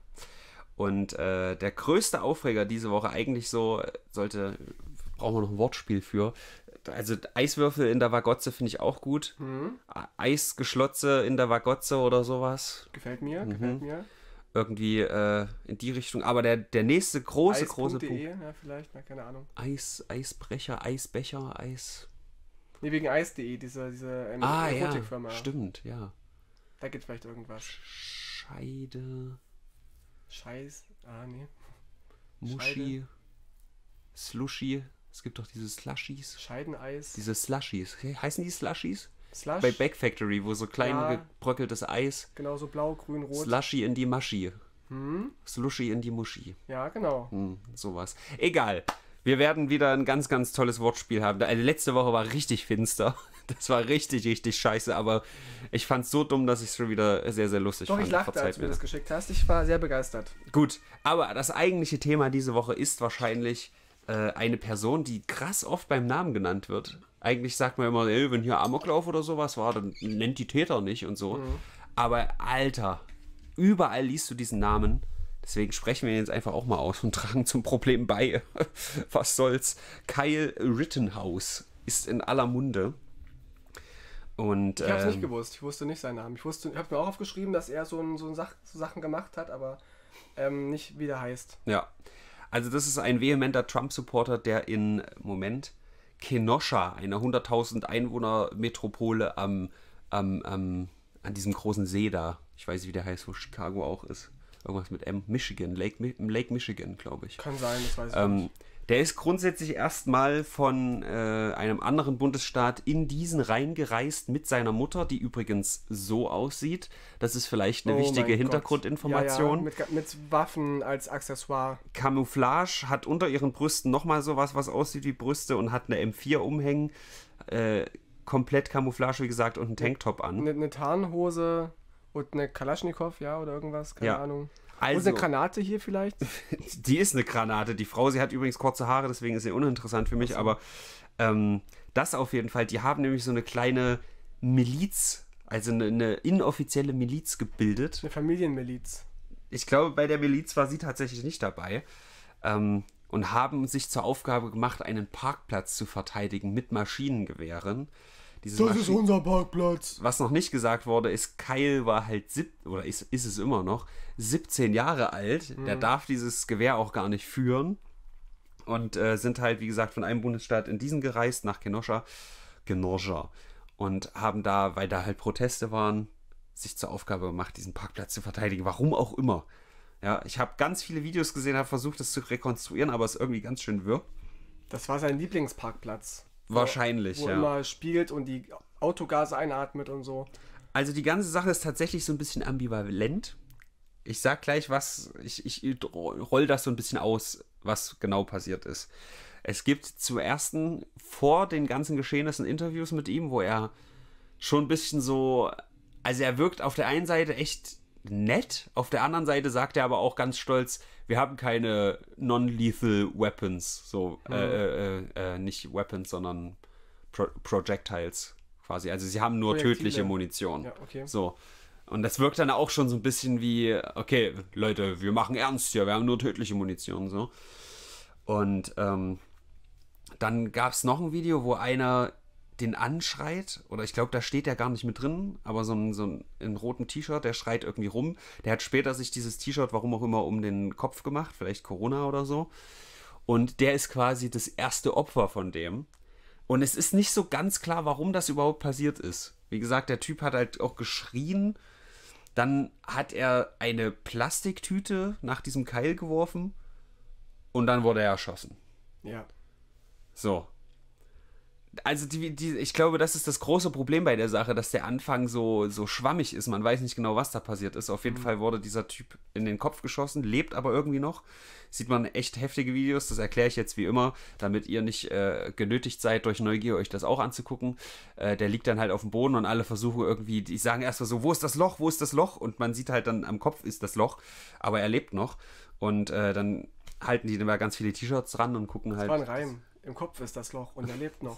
Und äh, der größte Aufreger diese Woche eigentlich so, äh, sollte, brauchen wir noch ein Wortspiel für. Also Eiswürfel in der Wagotze finde ich auch gut. Mhm. Eisgeschlotze in der Wagotze oder sowas. Gefällt mir, Mhm. gefällt mir. Irgendwie äh, in die Richtung. Aber der, der nächste große, Eis große Punkt de, Punkt. ja, vielleicht, na, keine Ahnung. Eis, Eisbrecher, Eisbecher, Eis. Nee, wegen Eis Punkt de, diese, diese ähm, Ah, ja, Erotikfirma. stimmt, ja. Da geht vielleicht irgendwas. Scheide, Scheiß. Ah, nee. Muschi, Slushy. Es gibt doch diese Slushies. Scheideneis. Diese Slushies. Heißen die Slushies? Slush? bei Back Factory, wo so klein Ja. gebröckeltes Eis. Genau, so blau, grün, rot. Slushy in die Maschi. Hm? Slushy in die Muschi. Ja, genau. Hm, sowas. Egal. Wir werden wieder ein ganz, ganz tolles Wortspiel haben. Also letzte Woche war richtig finster. Das war richtig, richtig scheiße. Aber ich fand es so dumm, dass ich es schon wieder sehr, sehr lustig Doch, fand. ich lachte, Verzeiht als du mir mir. das geschickt hast. Ich war sehr begeistert. Gut, aber das eigentliche Thema diese Woche ist wahrscheinlich äh, eine Person, die krass oft beim Namen genannt wird. Eigentlich sagt man immer, ey, wenn hier Amoklauf oder sowas war, dann nennt die Täter nicht und so. Mhm. Aber Alter, überall liest du diesen Namen. Deswegen sprechen wir ihn jetzt einfach auch mal aus und tragen zum Problem bei. Was soll's? Kyle Rittenhouse ist in aller Munde. Und, Ich hab's ähm, nicht gewusst. Ich wusste nicht seinen Namen. Ich wusste, ich habe mir auch aufgeschrieben, dass er so, ein, so, ein Sach, so Sachen gemacht hat, aber ähm, nicht, wie der heißt. Ja, also das ist ein vehementer Trump-Supporter, der in, Moment, Kenosha, einer hunderttausend Einwohner-Metropole am, am, am, an diesem großen See da, ich weiß nicht, wie der heißt, wo Chicago auch ist, irgendwas mit M, Michigan, Lake, Mi- Lake Michigan, glaube ich. Kann sein, das weiß ich Ähm, nicht. der ist grundsätzlich erstmal von äh, einem anderen Bundesstaat in diesen reingereist mit seiner Mutter, die übrigens so aussieht. Das ist vielleicht eine Oh wichtige mein Gott. Hintergrundinformation. Ja, ja, mit, mit Waffen als Accessoire. Camouflage, hat unter ihren Brüsten nochmal sowas, was aussieht wie Brüste und hat eine M vier umhängen. Äh, komplett Camouflage, wie gesagt, und einen Tanktop an. Eine, eine Tarnhose und eine Kalaschnikow, ja, oder irgendwas, keine Ja. Ahnung. Also, Und eine Granate hier vielleicht? die ist eine Granate. Die Frau, sie hat übrigens kurze Haare, deswegen ist sie uninteressant für mich, Ach so. aber ähm, das auf jeden Fall. Die haben nämlich so eine kleine Miliz, also eine, eine inoffizielle Miliz gebildet. Eine Familienmiliz. Ich glaube, bei der Miliz war sie tatsächlich nicht dabei. Ähm, und haben sich zur Aufgabe gemacht, einen Parkplatz zu verteidigen mit Maschinengewehren. Dieses Maschinen- unser Parkplatz. Was noch nicht gesagt wurde, ist, Kyle war halt, sieb oder ist, ist es immer noch, siebzehn Jahre alt. Der darf dieses Gewehr auch gar nicht führen. Und äh, sind halt, wie gesagt, von einem Bundesstaat in diesen gereist, nach Kenosha. Kenosha. Und haben da, weil da halt Proteste waren, sich zur Aufgabe gemacht, diesen Parkplatz zu verteidigen. Warum auch immer. Ja, ich habe ganz viele Videos gesehen, habe versucht, das zu rekonstruieren, aber es ist irgendwie ganz schön wirr. Das war sein Lieblingsparkplatz. Wahrscheinlich, Wo ja. immer spielt und die Autogase einatmet und so. Also die ganze Sache ist tatsächlich so ein bisschen ambivalent. Ich sag gleich was, ich, ich roll das so ein bisschen aus, was genau passiert ist. Es gibt zuerst vor den ganzen Geschehnissen Interviews mit ihm, wo er schon ein bisschen so, also er wirkt auf der einen Seite echt nett, auf der anderen Seite sagt er aber auch ganz stolz, wir haben keine non-lethal weapons, so, Mhm. äh, äh, äh, nicht Weapons, sondern Pro Projectiles quasi. Also sie haben nur Projektile. tödliche Munition. Ja, okay. So. Und das wirkt dann auch schon so ein bisschen wie, okay, Leute, wir machen ernst hier, wir haben nur tödliche Munition, so. Und ähm, dann gab es noch ein Video, wo einer den anschreit, oder ich glaube, da steht der gar nicht mit drin, aber so ein, so ein in rotem T-Shirt, der schreit irgendwie rum. Der hat später sich dieses T-Shirt, warum auch immer, um den Kopf gemacht, vielleicht Corona oder so. Und der ist quasi das erste Opfer von dem. Und es ist nicht so ganz klar, warum das überhaupt passiert ist. Wie gesagt, der Typ hat halt auch geschrien. Dann hat er eine Plastiktüte nach diesem Keil geworfen und dann wurde er erschossen. Ja. So. Also die, die, ich glaube, das ist das große Problem bei der Sache, dass der Anfang so, so schwammig ist. Man weiß nicht genau, was da passiert ist. Auf jeden mhm. Fall wurde dieser Typ in den Kopf geschossen, lebt aber irgendwie noch. Sieht man echt heftige Videos, das erkläre ich jetzt wie immer, damit ihr nicht äh, genötigt seid, durch Neugier euch das auch anzugucken. Äh, der liegt dann halt auf dem Boden und alle versuchen irgendwie, die sagen erstmal so, wo ist das Loch, wo ist das Loch? Und man sieht halt dann, am Kopf ist das Loch, aber er lebt noch. Und äh, dann halten die immer ganz viele T-Shirts dran und gucken halt. Das war ein Reim. Im Kopf ist das Loch und er lebt noch.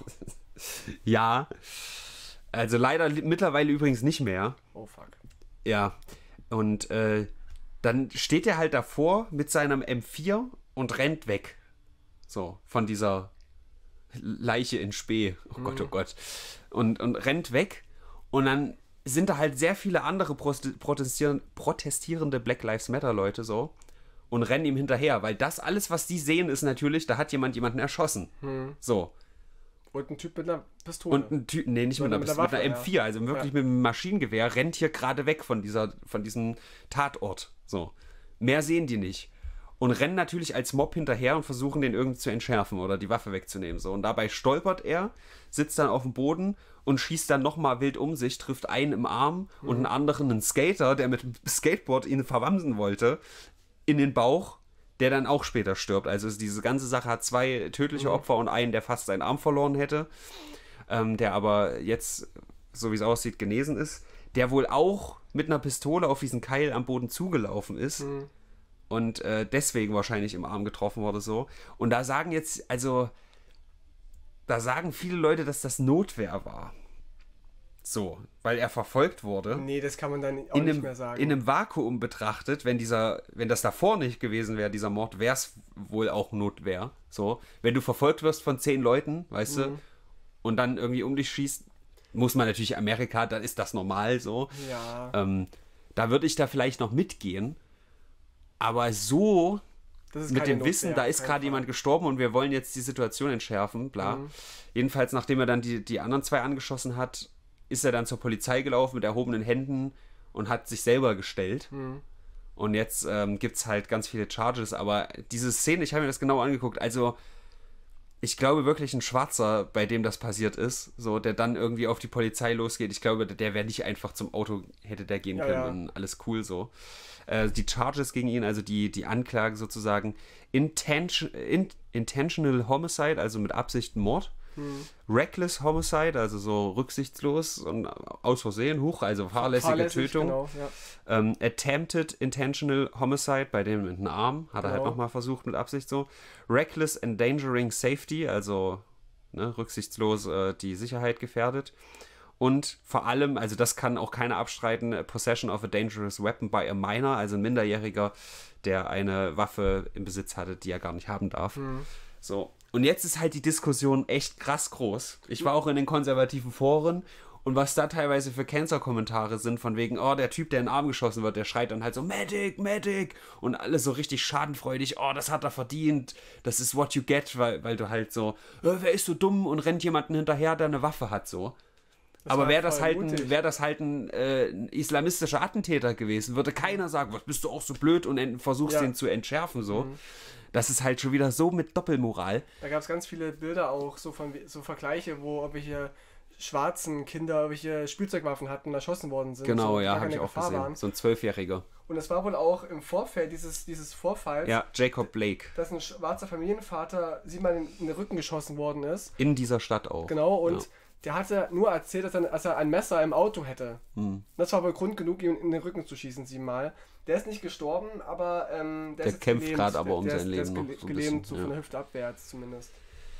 Ja. Also leider mittlerweile übrigens nicht mehr. Oh fuck. Ja. Und äh, dann steht er halt davor mit seinem M vier und rennt weg. So, von dieser Leiche in Spee. Oh mhm. Gott, oh Gott. Und, und rennt weg. Und dann sind da halt sehr viele andere protestieren, protestierende Black Lives Matter Leute so. Und rennen ihm hinterher, weil das alles, was die sehen, ist natürlich, da hat jemand jemanden erschossen. Hm. So. Und ein Typ mit einer Pistole. Und ein Typ, nee, nicht mit einer, mit Pistole, einer mit einer Waffe, M vier, also wirklich ja. mit einem Maschinengewehr, rennt hier gerade weg von, dieser, von diesem Tatort. So. Mehr sehen die nicht. und rennen natürlich als Mob hinterher und versuchen den irgendwie zu entschärfen oder die Waffe wegzunehmen. So. Und dabei stolpert er, sitzt dann auf dem Boden und schießt dann nochmal wild um sich, trifft einen im Arm mhm. und einen anderen, einen Skater, der mit dem Skateboard ihn verwamsen wollte, in den Bauch, der dann auch später stirbt. Also diese ganze Sache hat zwei tödliche mhm. Opfer und einen, der fast seinen Arm verloren hätte, ähm, der aber jetzt, so wie es aussieht, genesen ist, der wohl auch mit einer Pistole auf diesen Keil am Boden zugelaufen ist mhm. und äh, deswegen wahrscheinlich im Arm getroffen wurde so. Und da sagen jetzt, also da sagen viele Leute, dass das Notwehr war. So, weil er verfolgt wurde. Nee, das kann man dann auch in nicht einem, mehr sagen. In einem Vakuum betrachtet, wenn dieser, wenn das davor nicht gewesen wäre, dieser Mord, wäre es wohl auch Notwehr. So, wenn du verfolgt wirst von zehn Leuten, weißt mhm. du, und dann irgendwie um dich schießt, muss man natürlich Amerika, dann ist das normal so. Ja. Ähm, da würde ich da vielleicht noch mitgehen. Aber so mit dem Wissen, da ist gerade jemand gestorben und wir wollen jetzt die Situation entschärfen, bla. Mhm. Jedenfalls, nachdem er dann die, die anderen zwei angeschossen hat, ist er dann zur Polizei gelaufen mit erhobenen Händen und hat sich selber gestellt. Mhm. Und jetzt ähm, gibt es halt ganz viele Charges. Aber diese Szene, ich habe mir das genau angeguckt, also ich glaube wirklich ein Schwarzer, bei dem das passiert ist, so, der dann irgendwie auf die Polizei losgeht, ich glaube, der wäre nicht einfach zum Auto, hätte der gehen können, ja, ja. und alles cool so. Äh, die Charges gegen ihn, also die, die Anklage sozusagen, Intention, in, Intentional Homicide, also mit Absicht Mord, hm. Reckless Homicide, also so rücksichtslos und aus Versehen, huch, also fahrlässige Fahrlässig, Tötung. Genau, ja. ähm, Attempted Intentional Homicide, bei dem mit einem Arm, hat genau. er halt nochmal versucht mit Absicht so. Reckless Endangering Safety, also ne, rücksichtslos äh, die Sicherheit gefährdet. Und vor allem, also das kann auch keiner abstreiten, Possession of a dangerous weapon by a minor, also ein Minderjähriger, der eine Waffe im Besitz hatte, die er gar nicht haben darf. Mhm. So. Und jetzt ist halt die Diskussion echt krass groß. Ich war auch in den konservativen Foren und was da teilweise für Cancer-Kommentare sind, von wegen, oh, der Typ, der in den Arm geschossen wird, der schreit dann halt so, Medic, Medic, und alles so richtig schadenfreudig, oh, das hat er verdient, das ist what you get, weil, weil du halt so, oh, wer ist so dumm und rennt jemanden hinterher, der eine Waffe hat, so. Das Aber wäre das, halt ein, wär das halt ein äh, islamistischer Attentäter gewesen, würde keiner sagen, was bist du auch so blöd und versuchst ja. den zu entschärfen, so. Mhm. Das ist halt schon wieder so mit Doppelmoral. Da gab es ganz viele Bilder auch, so von so Vergleiche, wo irgendwelche schwarzen Kinder irgendwelche Spielzeugwaffen hatten, erschossen worden sind. Genau, so, ja, habe ich auch gesehen. Waren. So ein Zwölfjähriger. Und es war wohl auch im Vorfeld dieses, dieses Vorfalls. Ja, Jacob Blake. Dass ein schwarzer Familienvater siebenmal in, in den Rücken geschossen worden ist. In dieser Stadt auch. Genau, und ja. der hatte nur erzählt, dass er, dass er ein Messer im Auto hätte. Hm. Das war wohl Grund genug, ihm in den Rücken zu schießen, siebenmal. Der ist nicht gestorben, aber ähm, der, der ist kämpft gerade aber um der, sein der Leben ist, noch der ist so gelähmt, bisschen, so von ja. der Hüfte abwärts zumindest.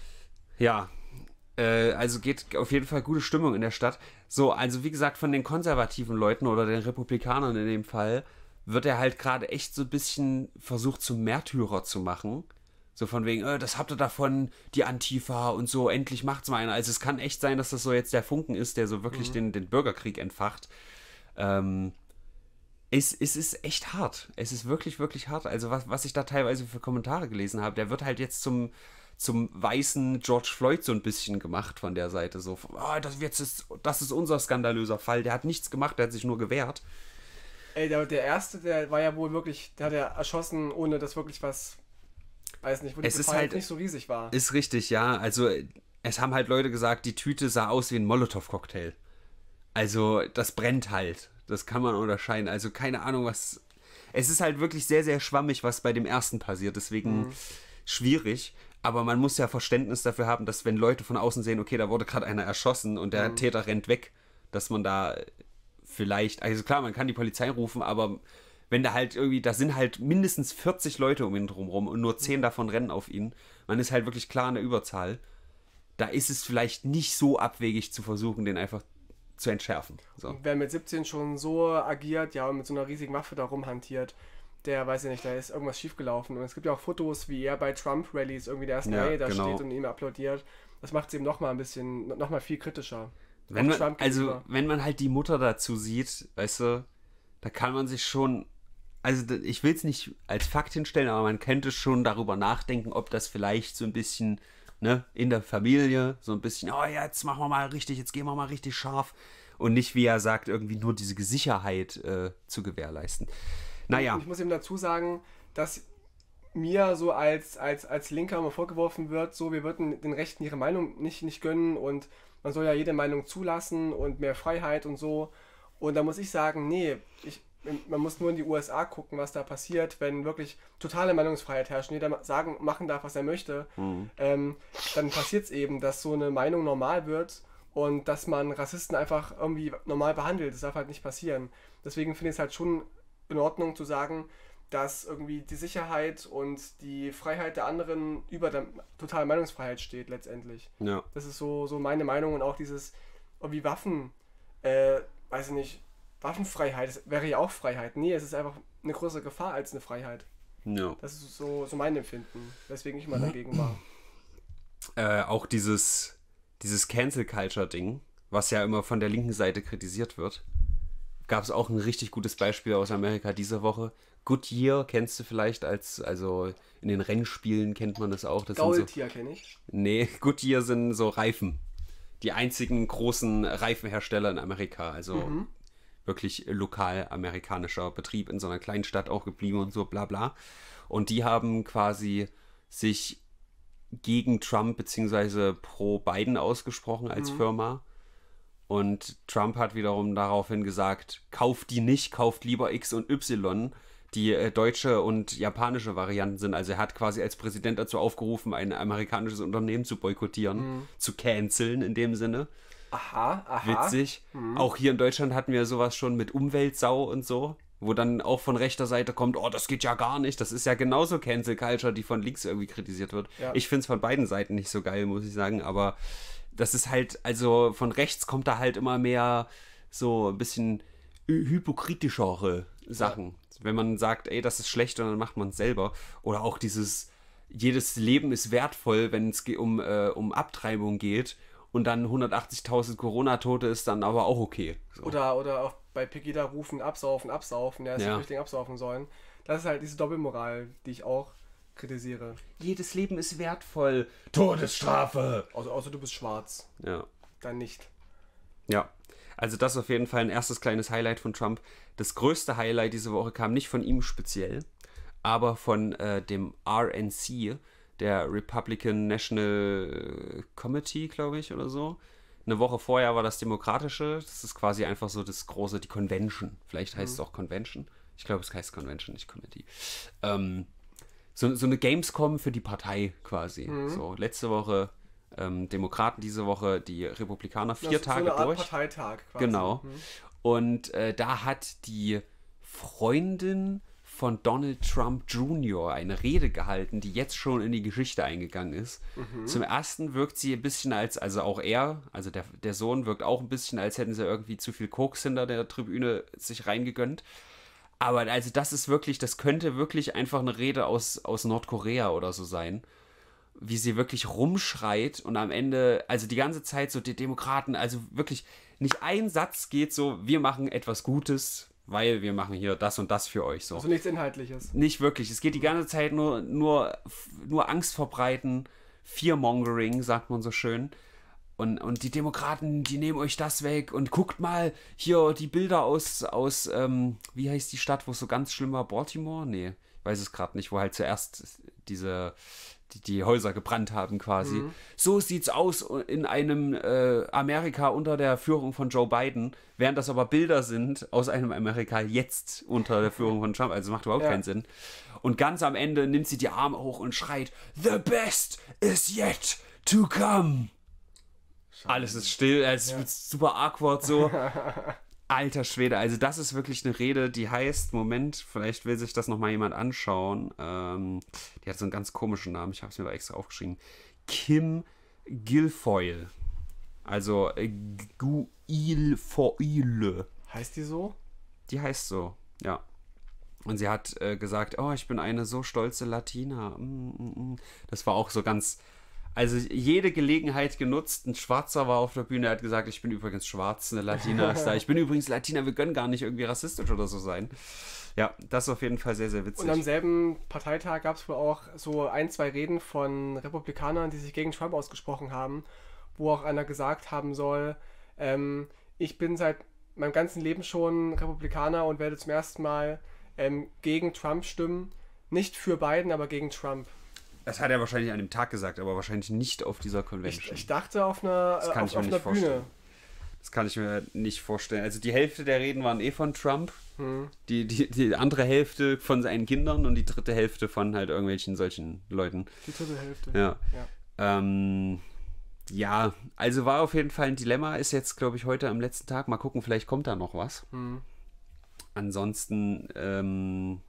Ja, äh, also geht auf jeden Fall gute Stimmung in der Stadt. So, also wie gesagt, von den konservativen Leuten oder den Republikanern in dem Fall wird er halt gerade echt so ein bisschen versucht, zum Märtyrer zu machen. So von wegen, äh, das habt ihr davon, die Antifa und so, endlich macht's mal einer. Also es kann echt sein, dass das so jetzt der Funken ist, der so wirklich mhm. den, den Bürgerkrieg entfacht. Ähm, es, es ist echt hart. Es ist wirklich, wirklich hart. Also was, was ich da teilweise für Kommentare gelesen habe, der wird halt jetzt zum, zum weißen George Floyd so ein bisschen gemacht von der Seite. So, oh, das, jetzt ist, das ist unser skandalöser Fall. Der hat nichts gemacht, der hat sich nur gewehrt. Ey, der, der Erste, der war ja wohl wirklich, der hat ja erschossen, ohne dass wirklich was... Weiß nicht, wo die es ist halt nicht so riesig war. Ist richtig, ja. Also es haben halt Leute gesagt, die Tüte sah aus wie ein Molotow-Cocktail. Also das brennt halt. Das kann man unterscheiden. Also keine Ahnung, was... Es ist halt wirklich sehr, sehr schwammig, was bei dem ersten passiert. Deswegen mhm. schwierig. Aber man muss ja Verständnis dafür haben, dass wenn Leute von außen sehen, okay, da wurde gerade einer erschossen und der mhm. Täter rennt weg, dass man da vielleicht... Also klar, man kann die Polizei rufen, aber... Wenn da halt irgendwie, da sind halt mindestens vierzig Leute um ihn drumherum und nur zehn davon rennen auf ihn. Man ist halt wirklich klar in der Überzahl. Da ist es vielleicht nicht so abwegig zu versuchen, den einfach zu entschärfen. So. Und wer mit siebzehn schon so agiert, ja, und mit so einer riesigen Waffe da rumhantiert, der weiß ja nicht, da ist irgendwas schiefgelaufen. Und es gibt ja auch Fotos, wie er bei Trump-Rallies irgendwie der ersten ja, Reihe da genau. steht und ihm applaudiert. Das macht es eben nochmal ein bisschen, nochmal viel kritischer. Wenn man, also, wenn man halt die Mutter dazu sieht, weißt du, da kann man sich schon... Also ich will es nicht als Fakt hinstellen, aber man könnte schon darüber nachdenken, ob das vielleicht so ein bisschen, ne, in der Familie, so ein bisschen, oh ja, jetzt machen wir mal richtig, jetzt gehen wir mal richtig scharf und nicht, wie er sagt, irgendwie nur diese Sicherheit äh, zu gewährleisten. Naja. Ich muss eben dazu sagen, dass mir so als, als, als Linker immer vorgeworfen wird, so wir würden den Rechten ihre Meinung nicht, nicht gönnen und man soll ja jede Meinung zulassen und mehr Freiheit und so. Und da muss ich sagen, nee, ich, man muss nur in die U S A gucken, was da passiert, wenn wirklich totale Meinungsfreiheit herrscht und jeder sagen, machen darf, was er möchte, mhm. ähm, dann passiert es eben, dass so eine Meinung normal wird und dass man Rassisten einfach irgendwie normal behandelt. Das darf halt nicht passieren. Deswegen finde ich es halt schon in Ordnung zu sagen, dass irgendwie die Sicherheit und die Freiheit der anderen über der totalen Meinungsfreiheit steht letztendlich. Ja. Das ist so, so meine Meinung und auch dieses, irgendwie Waffen, äh, weiß ich nicht, Waffenfreiheit, das wäre ja auch Freiheit. Nee, es ist einfach eine größere Gefahr als eine Freiheit. Ja. Das ist so, so mein Empfinden, weswegen ich mal dagegen war. Äh, auch dieses, dieses Cancel-Culture-Ding, was ja immer von der linken Seite kritisiert wird, gab es auch ein richtig gutes Beispiel aus Amerika diese Woche. Goodyear kennst du vielleicht als, also in den Rennspielen kennt man das auch. Das Gaultier so, kenne ich. Nee, Goodyear sind so Reifen. Die einzigen großen Reifenhersteller in Amerika. Also mhm. wirklich lokal amerikanischer Betrieb in so einer kleinen Stadt auch geblieben und so, bla bla. Und die haben quasi sich gegen Trump beziehungsweise pro Biden ausgesprochen als mhm. Firma. Und Trump hat wiederum daraufhin gesagt, kauft die nicht, kauft lieber X und Y, die äh, deutsche und japanische Varianten sind. Also er hat quasi als Präsident dazu aufgerufen, ein amerikanisches Unternehmen zu boykottieren, mhm. zu canceln in dem Sinne. Aha, aha. Witzig. Mhm. Auch hier in Deutschland hatten wir sowas schon mit Umweltsau und so, wo dann auch von rechter Seite kommt, oh, das geht ja gar nicht. Das ist ja genauso Cancel Culture, die von links irgendwie kritisiert wird. Ja. Ich finde es von beiden Seiten nicht so geil, muss ich sagen, aber das ist halt, also von rechts kommt da halt immer mehr so ein bisschen hypokritischere Sachen. Ja. Wenn man sagt, ey, das ist schlecht, und dann macht man es selber. Oder auch dieses, jedes Leben ist wertvoll, wenn es um, äh, um Abtreibung geht und dann hundertachtzigtausend Corona-Tote ist dann aber auch okay. So. Oder, oder auch bei Pegida rufen, absaufen, absaufen, der ist ja richtig absaufen sollen. Das ist halt diese Doppelmoral, die ich auch kritisiere. Jedes Leben ist wertvoll. Todesstrafe! Außer, außer du bist schwarz. Ja. Dann nicht. Ja. Also das ist auf jeden Fall ein erstes kleines Highlight von Trump. Das größte Highlight diese Woche kam nicht von ihm speziell, aber von äh, dem R N C, der Republican National Committee, glaube ich, oder so. Eine Woche vorher war das Demokratische. Das ist quasi einfach so das große, die Convention. Vielleicht heißt mhm. es auch Convention. Ich glaube, es heißt Convention, nicht Committee. Ähm, so, so eine Gamescom für die Partei quasi. Mhm. So, letzte Woche ähm, Demokraten, diese Woche die Republikaner, vier das Tage so eine Art durch. Parteitag quasi. Genau. Mhm. Und äh, da hat die Freundin von Donald Trump Junior eine Rede gehalten, die jetzt schon in die Geschichte eingegangen ist. Mhm. Zum ersten wirkt sie ein bisschen als, also auch er, also der, der Sohn wirkt auch ein bisschen, als hätten sie irgendwie zu viel Koks hinter der Tribüne sich reingegönnt. Aber also das ist wirklich, das könnte wirklich einfach eine Rede aus, aus Nordkorea oder so sein. Wie sie wirklich rumschreit und am Ende, also die ganze Zeit so die Demokraten, also wirklich nicht ein Satz geht so, wir machen etwas Gutes, weil wir machen hier das und das für euch. So. Also nichts Inhaltliches. Nicht wirklich. Es geht die ganze Zeit nur, nur, nur Angst verbreiten, Fearmongering, sagt man so schön. Und, und die Demokraten, die nehmen euch das weg und guckt mal hier die Bilder aus, aus ähm, wie heißt die Stadt, wo es so ganz schlimm war? Baltimore? Nee, ich weiß es gerade nicht, wo halt zuerst diese... Die, die Häuser gebrannt haben quasi. Mhm. So sieht's aus in einem äh, Amerika unter der Führung von Joe Biden, während das aber Bilder sind aus einem Amerika jetzt unter der Führung von Trump. Also macht überhaupt ja. keinen Sinn. Und ganz am Ende nimmt sie die Arme hoch und schreit, "The best is yet to come." Scheiße. Alles ist still, es ja. wird super awkward so. Alter Schwede, also das ist wirklich eine Rede, die heißt, Moment, vielleicht will sich das nochmal jemand anschauen. Ähm, die hat so einen ganz komischen Namen, ich habe es mir aber extra aufgeschrieben. Kim Guilfoyle. Also äh, Guilfoyle. Heißt die so? Die heißt so, ja. Und sie hat äh, gesagt, oh, ich bin eine so stolze Latina. Mm, mm, mm. Das war auch so ganz... Also jede Gelegenheit genutzt. Ein Schwarzer war auf der Bühne, er hat gesagt, ich bin übrigens schwarz, eine Latina ist da. Ich bin übrigens Latina, wir können gar nicht irgendwie rassistisch oder so sein. Ja, das ist auf jeden Fall sehr, sehr witzig. Und am selben Parteitag gab es wohl auch so ein, zwei Reden von Republikanern, die sich gegen Trump ausgesprochen haben, wo auch einer gesagt haben soll, ähm, ich bin seit meinem ganzen Leben schon Republikaner und werde zum ersten Mal ähm, gegen Trump stimmen, nicht für Biden, aber gegen Trump. Das hat er wahrscheinlich an dem Tag gesagt, aber wahrscheinlich nicht auf dieser Convention. Ich, ich dachte auf einer, das kann auf, ich mir auf nicht einer vorstellen. Bühne. Das kann ich mir nicht vorstellen. Also die Hälfte der Reden waren eh von Trump, Hm. die, die, die andere Hälfte von seinen Kindern und die dritte Hälfte von halt irgendwelchen solchen Leuten. Die dritte Hälfte. Ja. Ja. Ähm, ja, also war auf jeden Fall ein Dilemma, ist jetzt, glaube ich, heute am letzten Tag. Mal gucken, vielleicht kommt da noch was. Hm. Ansonsten ähm,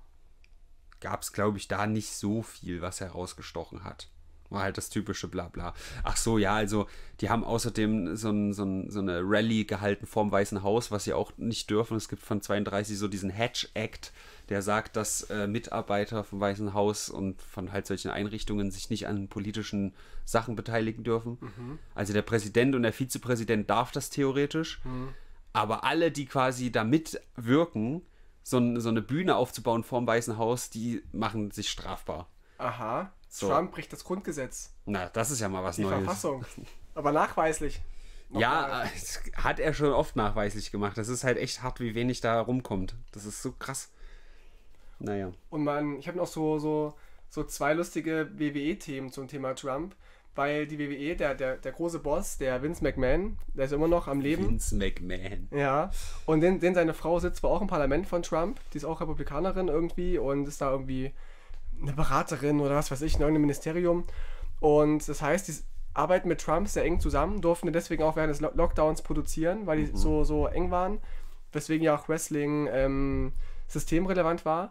gab es, glaube ich, da nicht so viel, was herausgestochen hat. War halt das typische Blabla. Ach so, ja, also die haben außerdem so, ein, so, ein, so eine Rallye gehalten vorm Weißen Haus, was sie auch nicht dürfen. Es gibt von zweiunddreißig so diesen Hatch Act, der sagt, dass äh, Mitarbeiter vom Weißen Haus und von halt solchen Einrichtungen sich nicht an politischen Sachen beteiligen dürfen. Mhm. Also der Präsident und der Vizepräsident darf das theoretisch, Mhm. aber alle, die quasi da mitwirken, so, ein, so eine Bühne aufzubauen vorm Weißen Haus, die machen sich strafbar. Aha. So. Trump bricht das Grundgesetz. Na, das ist ja mal was Die Neues. Verfassung. Aber nachweislich. Ja, äh, das hat er schon oft nachweislich gemacht. Das ist halt echt hart, wie wenig da rumkommt. Das ist so krass. Naja. Und man, ich habe noch so, so, so zwei lustige W W E-Themen zum Thema Trump, weil die W W E, der, der, der große Boss, der Vince McMahon, der ist immer noch am Leben. Vince McMahon. Ja, und den, den seine Frau sitzt zwar auch im Parlament von Trump, die ist auch Republikanerin irgendwie und ist da irgendwie eine Beraterin oder was weiß ich, in irgendeinem Ministerium. Und das heißt, die arbeiten mit Trump sehr eng zusammen, durften deswegen auch während des Lo- Lockdowns produzieren, weil die Mhm. so, so eng waren, weswegen ja auch Wrestling ähm, systemrelevant war.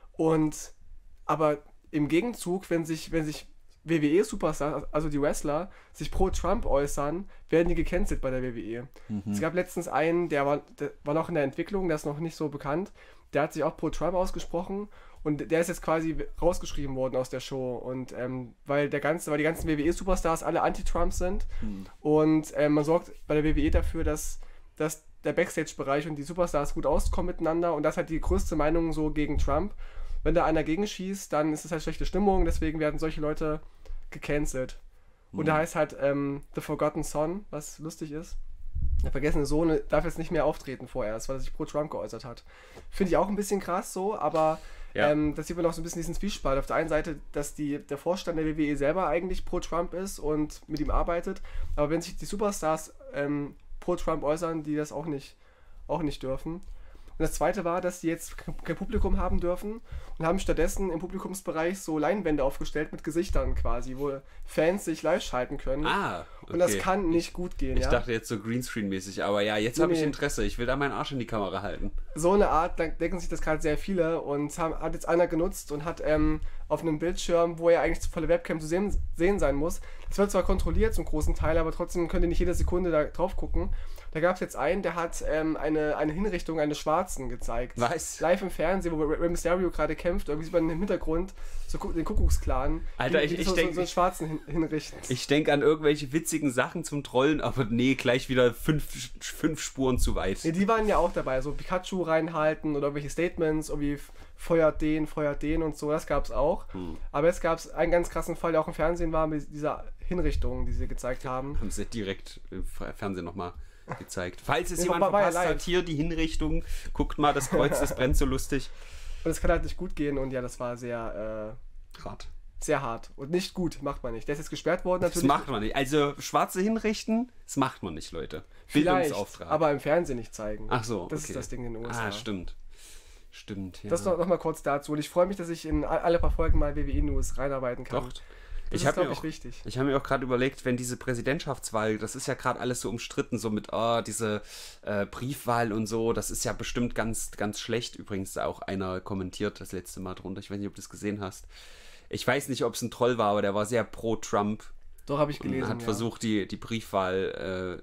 Und aber im Gegenzug, wenn sich, wenn sich W W E-Superstars, also die Wrestler, sich pro Trump äußern, werden die gecancelt bei der W W E. Mhm. Es gab letztens einen, der war, der war noch in der Entwicklung, der ist noch nicht so bekannt, der hat sich auch pro Trump ausgesprochen und der ist jetzt quasi rausgeschrieben worden aus der Show. Und ähm, weil der ganze, weil die ganzen W W E-Superstars alle Anti-Trump sind Mhm. und ähm, man sorgt bei der W W E dafür, dass, dass der Backstage-Bereich und die Superstars gut auskommen miteinander und das hat die größte Meinung so gegen Trump. Wenn da einer gegenschießt, dann ist es halt schlechte Stimmung, deswegen werden solche Leute gecancelt. Und Mhm. da heißt halt ähm, The Forgotten Son, was lustig ist. Der vergessene Sohn darf jetzt nicht mehr auftreten vorerst, weil er sich pro Trump geäußert hat. Finde ich auch ein bisschen krass so, aber Ja. ähm, das sieht man auch so ein bisschen diesen Zwiespalt. Auf der einen Seite, dass die, der Vorstand der W W E selber eigentlich pro Trump ist und mit ihm arbeitet, aber wenn sich die Superstars ähm, pro Trump äußern, die das auch nicht, auch nicht dürfen. Und das zweite war, dass die jetzt kein Publikum haben dürfen und haben stattdessen im Publikumsbereich so Leinwände aufgestellt mit Gesichtern quasi, wo Fans sich live schalten können. Ah, okay. Und das kann nicht gut gehen, Ich ja. dachte jetzt so Greenscreen-mäßig, aber ja, jetzt Nee, habe ich nee. Interesse. Ich will da meinen Arsch in die Kamera halten. So eine Art, da denken sich das gerade sehr viele und haben, hat jetzt einer genutzt und hat ähm, auf einem Bildschirm, wo ja eigentlich volle Webcam zu sehen, sehen sein muss. Das wird zwar kontrolliert zum großen Teil, aber trotzdem könnt ihr nicht jede Sekunde da drauf gucken. Da gab es jetzt einen, der hat ähm, eine, eine Hinrichtung eines Schwarzen gezeigt. Was? Live im Fernsehen, wo Rey Mysterio gerade kämpft, irgendwie sieht man im Hintergrund so gu- den Kuckucksklan. Alter, wie- ich- wie ich so, denk- so, so einen Schwarzen hin, hinrichten. Ich denke an irgendwelche witzigen Sachen zum Trollen, aber nee, gleich wieder fünf, fünf Spuren zu weit. Nee, die waren ja auch dabei, so Pikachu reinhalten oder irgendwelche Statements, irgendwie f- feuert den, feuert den und so, das gab's auch. Hm. Aber jetzt gab es einen ganz krassen Fall, der auch im Fernsehen war, mit dieser Hinrichtung, die sie gezeigt haben. Haben sie direkt im Fer- Fernsehen nochmal gezeigt. Falls es Nee, jemand war- war ja verpasst hat, live. hier die Hinrichtung, guckt mal, das Kreuz, das brennt so lustig. Und es kann halt nicht gut gehen und ja, das war sehr, Hart. äh, sehr hart. Und nicht gut, macht man nicht. Der ist jetzt gesperrt worden Das natürlich. macht man nicht. Also Schwarze hinrichten, das macht man nicht, Leute. Vielleicht, Bildungsauftrag. aber im Fernsehen nicht zeigen. Ach so, Das okay. ist das Ding in den U S A. Ah, stimmt. Stimmt, ja. Das noch, noch mal kurz dazu. Und ich freue mich, dass ich in all- alle paar Folgen mal W W E-News reinarbeiten kann. Doch. Das Ich ist, habe mir, glaube ich, auch- wichtig. ich hab mir auch gerade überlegt, wenn diese Präsidentschaftswahl, das ist ja gerade alles so umstritten, so mit, oh, diese äh, Briefwahl und so, das ist ja bestimmt ganz, ganz schlecht. Übrigens auch einer kommentiert das letzte Mal drunter, ich weiß nicht, ob du das gesehen hast. Ich weiß nicht, ob es ein Troll war, aber der war sehr pro Trump Doch, habe ich und gelesen. hat ja. versucht, die, die Briefwahl, äh,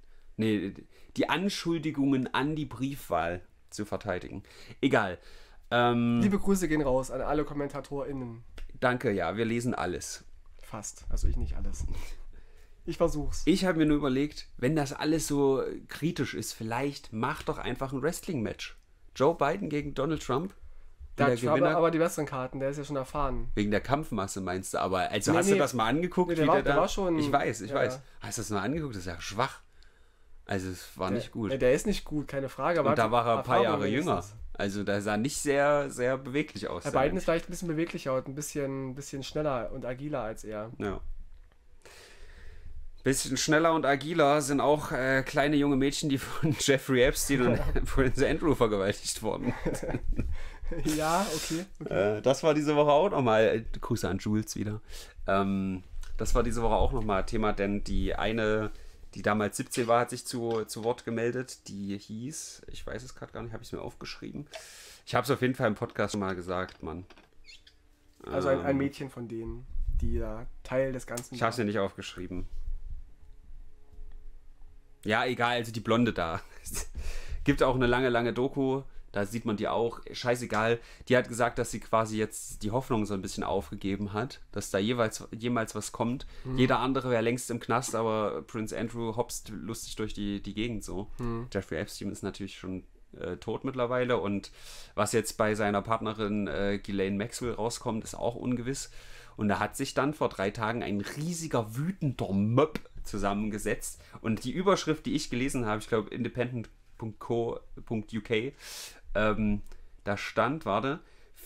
nee, die Anschuldigungen an die Briefwahl zu verteidigen. Egal. Ähm, Liebe Grüße gehen raus an alle KommentatorInnen. danke, ja, wir lesen alles. Fast. Also ich nicht alles. Ich versuch's. Ich habe mir nur überlegt, wenn das alles so kritisch ist, vielleicht mach doch einfach ein Wrestling-Match. Joe Biden gegen Donald Trump. Da Der hat Trump Gewinner aber die besseren Karten, der ist ja schon erfahren. wegen der Kampfmasse meinst du, aber also Nee, hast nee. du das mal angeguckt, Nee, der wie war- der, der da? war schon- Ich weiß, ich ja, weiß. ja. Hast du das mal angeguckt? Das ist ja schwach. Also es war Der, nicht gut. äh, Der ist nicht gut, keine Frage. Aber Und da hat war er ein paar Erfahrung Jahre jünger. wenigstens. Also da sah nicht sehr, sehr beweglich aus. Herr Biden ist vielleicht ein bisschen beweglicher und ein bisschen, bisschen schneller und agiler als er. Ja. Bisschen schneller und agiler sind auch äh, kleine junge Mädchen, die von Jeffrey Epstein und Prince Andrew vergewaltigt wurden. Ja, okay. okay. Äh, das war diese Woche auch nochmal, Grüße an Jules wieder, ähm, das war diese Woche auch nochmal Thema, denn die eine, die damals siebzehn war, hat sich zu, zu Wort gemeldet, die hieß, ich weiß es gerade gar nicht, habe ich es mir aufgeschrieben. Ich habe es auf jeden Fall im Podcast schon mal gesagt, Mann. Also ein, ein Mädchen von denen, die da Teil des Ganzen Ich habe es mir nicht aufgeschrieben. Ja, egal, also die Blonde da. Gibt auch eine lange, lange Doku, da sieht man die auch. Scheißegal, die hat gesagt, dass sie quasi jetzt die Hoffnung so ein bisschen aufgegeben hat, dass da jeweils, jemals was kommt. Hm. Jeder andere wäre längst im Knast, aber Prince Andrew hopst lustig durch die, die Gegend so. Hm. Jeffrey Epstein ist natürlich schon äh, tot mittlerweile und was jetzt bei seiner Partnerin äh, Ghislaine Maxwell rauskommt, ist auch ungewiss. Und da hat sich dann vor drei Tagen ein riesiger, wütender Mob zusammengesetzt. Und die Überschrift, die ich gelesen habe, ich glaube independent punkt co punkt uk, ähm, da stand, warte,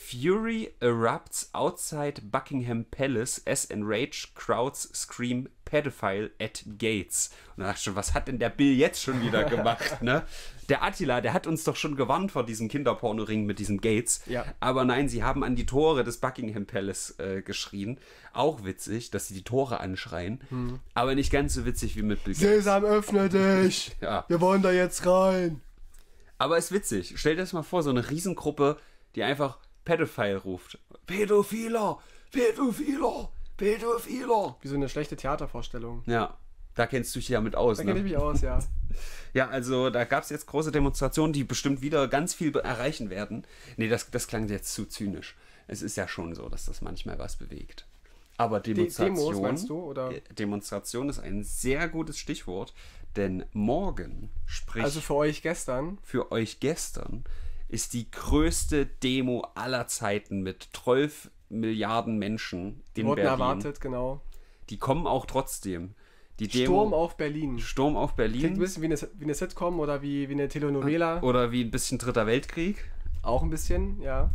Fury erupts outside Buckingham Palace as enraged crowds scream pedophile at gates. Und da dachte ich schon, was hat denn der Bill jetzt schon wieder gemacht, ne? Der Attila, der hat uns doch schon gewarnt vor diesem Kinderpornoring mit diesen Gates. Ja. Aber nein, sie haben an die Tore des Buckingham Palace äh, geschrien. Auch witzig, dass sie die Tore anschreien. Hm. Aber nicht ganz so witzig wie mit Bill Gates. Sesam, öffne dich! Ja. Wir wollen da jetzt rein! Aber ist witzig. Stell dir das mal vor, so eine Riesengruppe, die einfach Pädophile ruft. Pädophiler! Pädophiler! Pädophiler! Wie so eine schlechte Theatervorstellung. Ja, da kennst du dich ja mit aus. Da ne? kenne ich mich aus, ja. Ja, also da gab es jetzt große Demonstrationen, die bestimmt wieder ganz viel erreichen werden. Nee, das, das klang jetzt zu zynisch. Es ist ja schon so, dass das manchmal was bewegt. Aber Demonstration, Demos, meinst du, oder? Demonstration ist ein sehr gutes Stichwort, denn morgen, sprich Also für euch gestern, für euch gestern, ist die größte Demo aller Zeiten mit zwölf Milliarden Menschen die in wurden Berlin. erwartet, genau. Die kommen auch trotzdem. Die Demo, Sturm auf Berlin. Sturm auf Berlin. Klingt ein bisschen wie eine, wie eine Sitcom oder wie, wie eine Telenovela. Oder wie ein bisschen Dritter Weltkrieg. Auch ein bisschen, ja.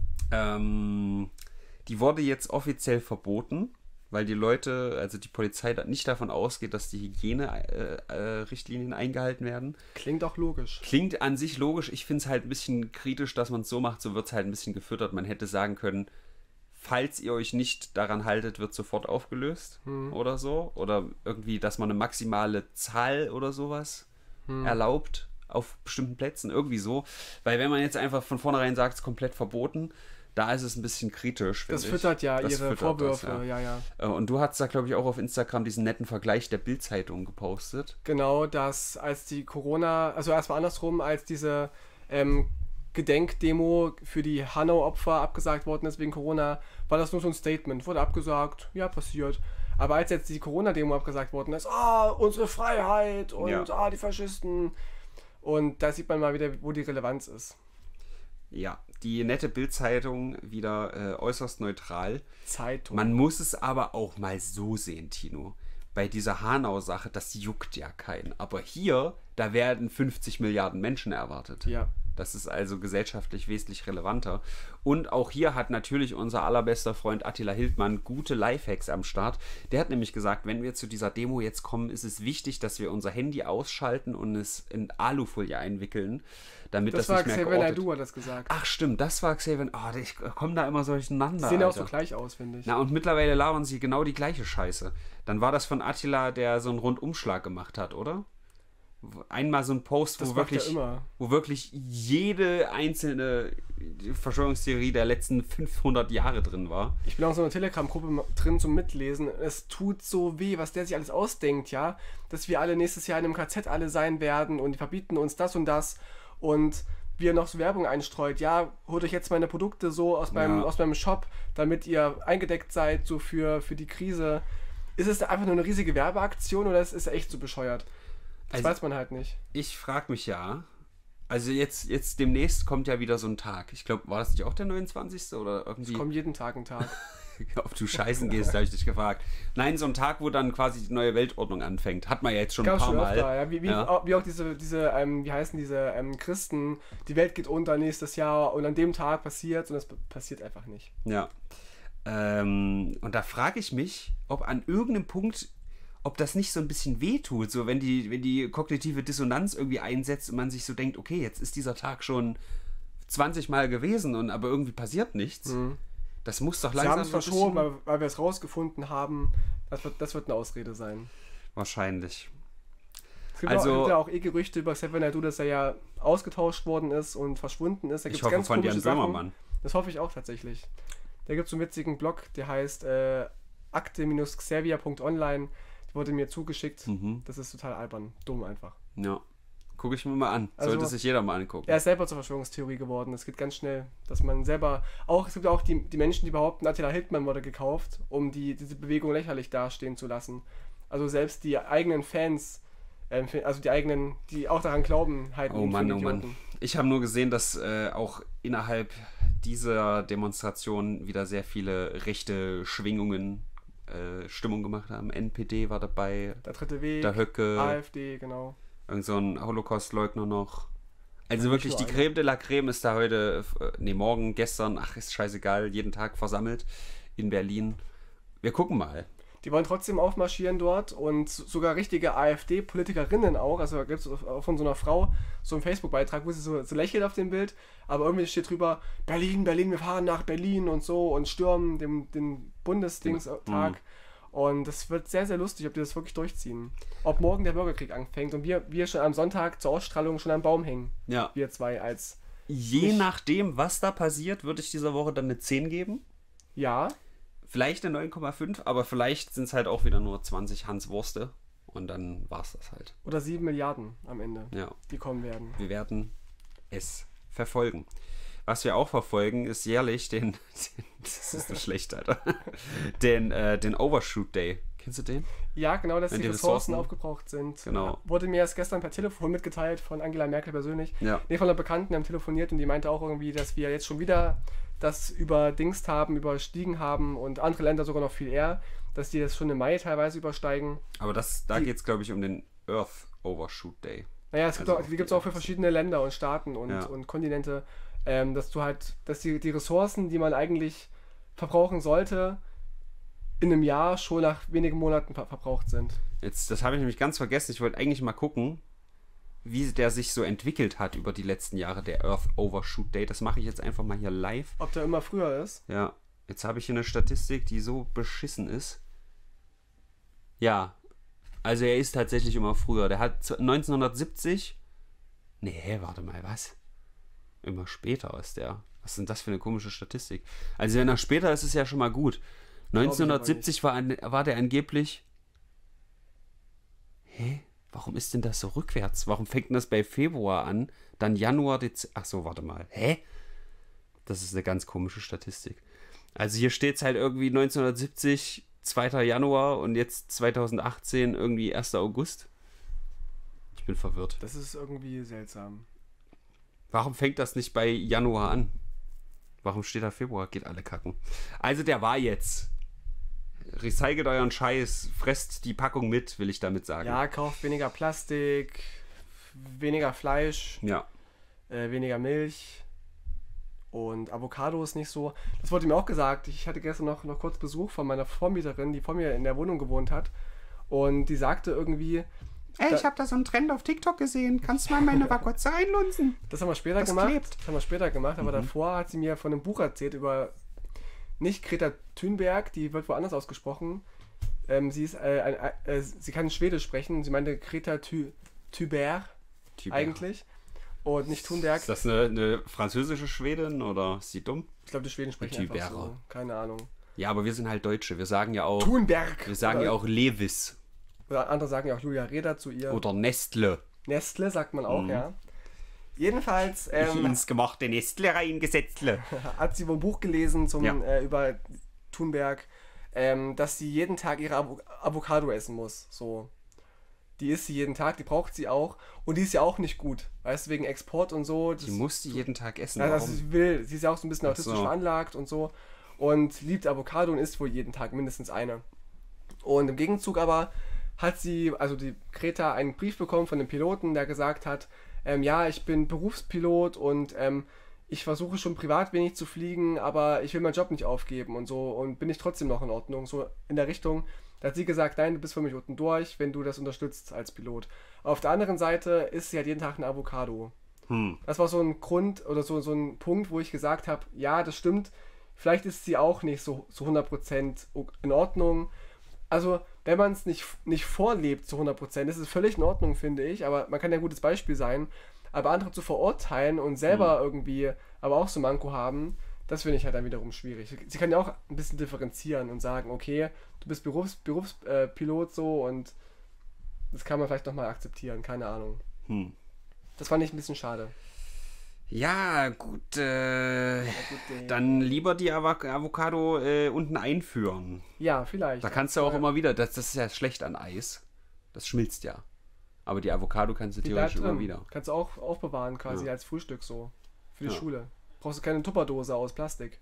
Ähm, die wurde jetzt offiziell verboten, weil die Leute, also die Polizei nicht davon ausgeht, dass die Hygiene-Richtlinien äh, äh, eingehalten werden. Klingt auch logisch. Klingt an sich logisch. Ich finde es halt ein bisschen kritisch, dass man es so macht. So wird es halt ein bisschen gefüttert. Man hätte sagen können, falls ihr euch nicht daran haltet, wird sofort aufgelöst hm. oder so. Oder irgendwie, dass man eine maximale Zahl oder sowas hm. erlaubt auf bestimmten Plätzen. Irgendwie so. Weil wenn man jetzt einfach von vornherein sagt, es ist komplett verboten, da ist es ein bisschen kritisch. Das füttert ja das ihre füttert Vorwürfe, das, ja. ja, ja. Und du hast da, glaube ich, auch auf Instagram diesen netten Vergleich der Bild-Zeitung gepostet. Genau, dass als die Corona, also erstmal andersrum, als diese ähm, Gedenkdemo für die Hanau-Opfer abgesagt worden ist wegen Corona, war das nur so ein Statement. Wurde abgesagt, ja, passiert. Aber als jetzt die Corona-Demo abgesagt worden ist, ah, unsere Freiheit und ja. ah, die Faschisten. Und da sieht man mal wieder, wo die Relevanz ist. Ja, die nette Bild-Zeitung wieder äh, äußerst neutral. Zeitung. Man muss es aber auch mal so sehen, Tino. Bei dieser Hanau-Sache, das juckt ja keinen. Aber hier, da werden fünfzig Milliarden Menschen erwartet. Ja. Das ist also gesellschaftlich wesentlich relevanter. Und auch hier hat natürlich unser allerbester Freund Attila Hildmann gute Lifehacks am Start. Der hat nämlich gesagt, wenn wir zu dieser Demo jetzt kommen, ist es wichtig, dass wir unser Handy ausschalten und es in Alufolie einwickeln, damit das, das nicht mehr geortet. Das war Xavier Naidoo, hat das gesagt. Ach stimmt, das war Xavier. Oh, ich komme da immer so durcheinander. Die sehen auch so gleich aus, finde ich. Na, und mittlerweile labern sie genau die gleiche Scheiße. Dann war das von Attila, der so einen Rundumschlag gemacht hat, oder? Einmal so ein Post, wo wirklich, wo wirklich jede einzelne Verschwörungstheorie der letzten fünfhundert Jahre drin war. Ich bin auch in so einer Telegram-Gruppe drin zum Mitlesen. Es tut so weh, was der sich alles ausdenkt, ja. Dass wir alle nächstes Jahr in einem K Z alle sein werden und die verbieten uns das und das. Und wir noch so Werbung einstreut. Ja, holt euch jetzt meine Produkte so aus meinem, ja. aus meinem Shop, damit ihr eingedeckt seid, so für, für die Krise. Ist es einfach nur eine riesige Werbeaktion oder ist es echt so bescheuert? Das also, weiß man halt nicht. Ich frage mich ja, also jetzt, jetzt demnächst kommt ja wieder so ein Tag. Ich glaube, war das nicht auch der neunundzwanzigste oder irgendwie? Es kommt jeden Tag ein Tag. ob du scheißen gehst, habe ich dich gefragt. Nein, so ein Tag, wo dann quasi die neue Weltordnung anfängt. Hat man ja jetzt schon ein Gab's paar schon Mal. öfter, ja. Wie, wie, Ja. Auch, wie auch diese, diese ähm, wie heißen diese ähm, Christen, die Welt geht unter nächstes Jahr und an dem Tag passiert und das passiert einfach nicht. Ja. Ähm, und da frage ich mich, ob an irgendeinem Punkt, ob das nicht so ein bisschen wehtut, so wenn die, wenn die kognitive Dissonanz irgendwie einsetzt und man sich so denkt, okay, jetzt ist dieser Tag schon zwanzig Mal gewesen und aber irgendwie passiert nichts. Mhm. Das muss doch Sie langsam haben es so ein verschoben, bisschen- weil, weil wir es rausgefunden haben. Das wird, das wird eine Ausrede sein. Wahrscheinlich. Es gibt, Also- auch, gibt ja auch eh Gerüchte über Xavier Naidoo, dass er ja ausgetauscht worden ist und verschwunden ist. Da Ich gibt's hoffe ganz von Jan komische Sachen. Böhmermann. Das hoffe ich auch tatsächlich. Da gibt es so einen witzigen Blog, der heißt äh, akte-xavier punkt online. Die wurde mir zugeschickt. Mhm. Das ist total albern. Dumm einfach. Ja. Gucke ich mir mal an. Also- Sollte sich jeder mal angucken. Er ist selber zur Verschwörungstheorie geworden. Es geht ganz schnell, dass man selber. Auch, es gibt auch die, die Menschen, die behaupten, Attila Hildmann wurde gekauft, um die, diese Bewegung lächerlich dastehen zu lassen. Also selbst die eigenen Fans, ähm, also die eigenen, die auch daran glauben, halten Oh ihn für Mann, einen oh Mann. Idioten. Ich habe nur gesehen, dass äh, auch innerhalb dieser Demonstration wieder sehr viele rechte Schwingungen äh, Stimmung gemacht haben. N P D war dabei, Der dritte Weg, der Höcke, AfD, genau. irgend so ein Holocaust-Leugner noch. Also Ja, wirklich, nicht die nur eine. Creme de la Creme ist da heute, äh, nee, morgen, gestern, ach, ist scheißegal, jeden Tag versammelt in Berlin. Wir gucken mal. Die wollen trotzdem aufmarschieren dort und sogar richtige AfD-Politikerinnen auch. Also da gibt es von so einer Frau so einen Facebook-Beitrag, wo sie so, so lächelt auf dem Bild, aber irgendwie steht drüber, Berlin, Berlin, wir fahren nach Berlin und so und stürmen den, den Bundesdingstag. Und das wird sehr, sehr lustig, ob die das wirklich durchziehen. Ob morgen der Bürgerkrieg anfängt und wir, wir schon am Sonntag zur Ausstrahlung schon am Baum hängen. Ja. Wir zwei als, Je Nicht- nachdem, was da passiert, würde ich dieser Woche dann eine zehn geben. ja, Vielleicht eine neun Komma fünf, aber vielleicht sind es halt auch wieder nur zwanzig Hans Wurste. Und dann war es das halt. oder sieben Milliarden am Ende, Ja, die kommen werden. wir werden es verfolgen. Was wir auch verfolgen, ist jährlich den, den das ist so schlecht, Alter, den, äh, den Overshoot Day. Kennst du den? Ja, genau, dass Wenn die die Ressourcen Ressourcen- aufgebraucht sind. Genau. Wurde mir erst gestern per Telefon mitgeteilt von Angela Merkel persönlich. Ja. Nee, von einer Bekannten haben telefoniert und die meinte auch irgendwie, dass wir jetzt schon wieder das überdingst haben, überstiegen haben und andere Länder sogar noch viel eher, dass die das schon im Mai teilweise übersteigen. Aber das, da Die- geht es, glaube ich, um den Earth Overshoot Day. Naja, es gibt Also auch, auf die gibt es die auch für verschiedene Länder und Staaten und, Ja. und Kontinente, ähm, dass du halt, dass die, die Ressourcen, die man eigentlich verbrauchen sollte, in einem Jahr schon nach wenigen Monaten ver verbraucht sind. Jetzt, das habe ich nämlich ganz vergessen. Ich wollte eigentlich mal gucken, wie der sich so entwickelt hat über die letzten Jahre, der Earth Overshoot Day. Das mache ich jetzt einfach mal hier live. Ob der immer früher ist? Ja, jetzt habe ich hier eine Statistik, die so beschissen ist. Ja, also er ist tatsächlich immer früher. Der hat z- neunzehnhundertsiebzig. Nee, warte mal, was? Immer später ist der. Was ist denn das für eine komische Statistik? Also wenn er später ist, ist es ja schon mal gut. neunzehnhundertsiebzig war, an, war der angeblich. Hä? Warum ist denn das so rückwärts? Warum fängt denn das bei Februar an? Dann Januar, Dezember. Ach so, warte mal. Hä? Das ist eine ganz komische Statistik. Also hier steht es halt irgendwie neunzehnhundertsiebzig, zweiter Januar und jetzt zweitausendachtzehn irgendwie erster August. Ich bin verwirrt. Das ist irgendwie seltsam. Warum fängt das nicht bei Januar an? Warum steht da Februar? Geht alle kacken. Also der war jetzt. Recycelt euren Scheiß, fresst die Packung mit, will ich damit sagen. Ja, kauft weniger Plastik, weniger Fleisch, Ja. äh, weniger Milch und Avocado ist nicht so. Das wurde mir auch gesagt. Ich hatte gestern noch, noch kurz Besuch von meiner Vormieterin, die vor mir in der Wohnung gewohnt hat. Und die sagte irgendwie, Ey, Da- ich habe da so einen Trend auf TikTok gesehen. Kannst du mal meine Vakotze reinlunzen? das haben wir später Das gemacht. klebt. Das haben wir später gemacht, aber Mhm. davor hat sie mir von einem Buch erzählt über nicht Greta Thunberg, die wird woanders ausgesprochen. Ähm, sie ist äh, ein, äh, sie kann Schwedisch sprechen. Sie meinte Greta Thü Thunberg eigentlich und nicht Thunberg. Ist das eine, eine französische Schwedin oder ist sie dumm? Ich glaube, die Schweden sprechen Thunberg. einfach so. Keine Ahnung. Ja, aber wir sind halt Deutsche. Wir sagen ja auch, Thunberg! wir sagen oder, ja auch Lewis Oder andere sagen ja auch Julia Reda zu ihr. oder Nestle. Nestle sagt man auch, Mhm. ja. Jedenfalls Ich ähm, ins gemachte Nestle reingesetztle. hat sie wohl ein Buch gelesen zum, Ja. äh, über Thunberg, ähm, dass sie jeden Tag ihre Avo Avocado essen muss. So. Die isst sie jeden Tag, die braucht sie auch. Und die ist ja auch nicht gut. Weißt du, wegen Export und so. Das, Die muss die jeden Tag essen. also Warum? sie will, sie ist ja auch so ein bisschen Ach autistisch so. veranlagt und so. und liebt Avocado und isst wohl jeden Tag mindestens eine. Und im Gegenzug aber hat sie, also die Greta, einen Brief bekommen von dem Piloten, der gesagt hat, ähm, ja, ich bin Berufspilot und ähm, ich versuche schon privat wenig zu fliegen, aber ich will meinen Job nicht aufgeben und so und bin ich trotzdem noch in Ordnung, so in der Richtung. Da hat sie gesagt, nein, du bist für mich unten durch, wenn du das unterstützt als Pilot. Auf der anderen Seite isst sie halt jeden Tag ein Avocado. Hm. Das war so ein Grund oder so, so ein Punkt, wo ich gesagt habe, ja, das stimmt, vielleicht ist sie auch nicht so, so hundert Prozent in Ordnung. Also, wenn man es nicht, nicht vorlebt zu hundert Prozent, ist es völlig in Ordnung, finde ich, aber man kann ja ein gutes Beispiel sein. Aber andere zu verurteilen und selber mhm. irgendwie aber auch so Manko haben, das finde ich halt dann wiederum schwierig. Sie kann ja auch ein bisschen differenzieren und sagen, okay, du bist Berufs, Berufspilot äh, so und das kann man vielleicht nochmal akzeptieren, keine Ahnung. Hm. Das fand ich ein bisschen schade. Ja, gut, äh, ja, gut äh, dann lieber die Avo- Avocado äh, unten einführen. Ja, vielleicht. Da kannst du auch ja. immer wieder, das, das ist ja schlecht an Eis, das schmilzt ja. Aber die Avocado kannst du die theoretisch immer wieder. Kannst du auch aufbewahren quasi ja. als Frühstück so. Für die ja. Schule. Brauchst du keine Tupperdose aus Plastik.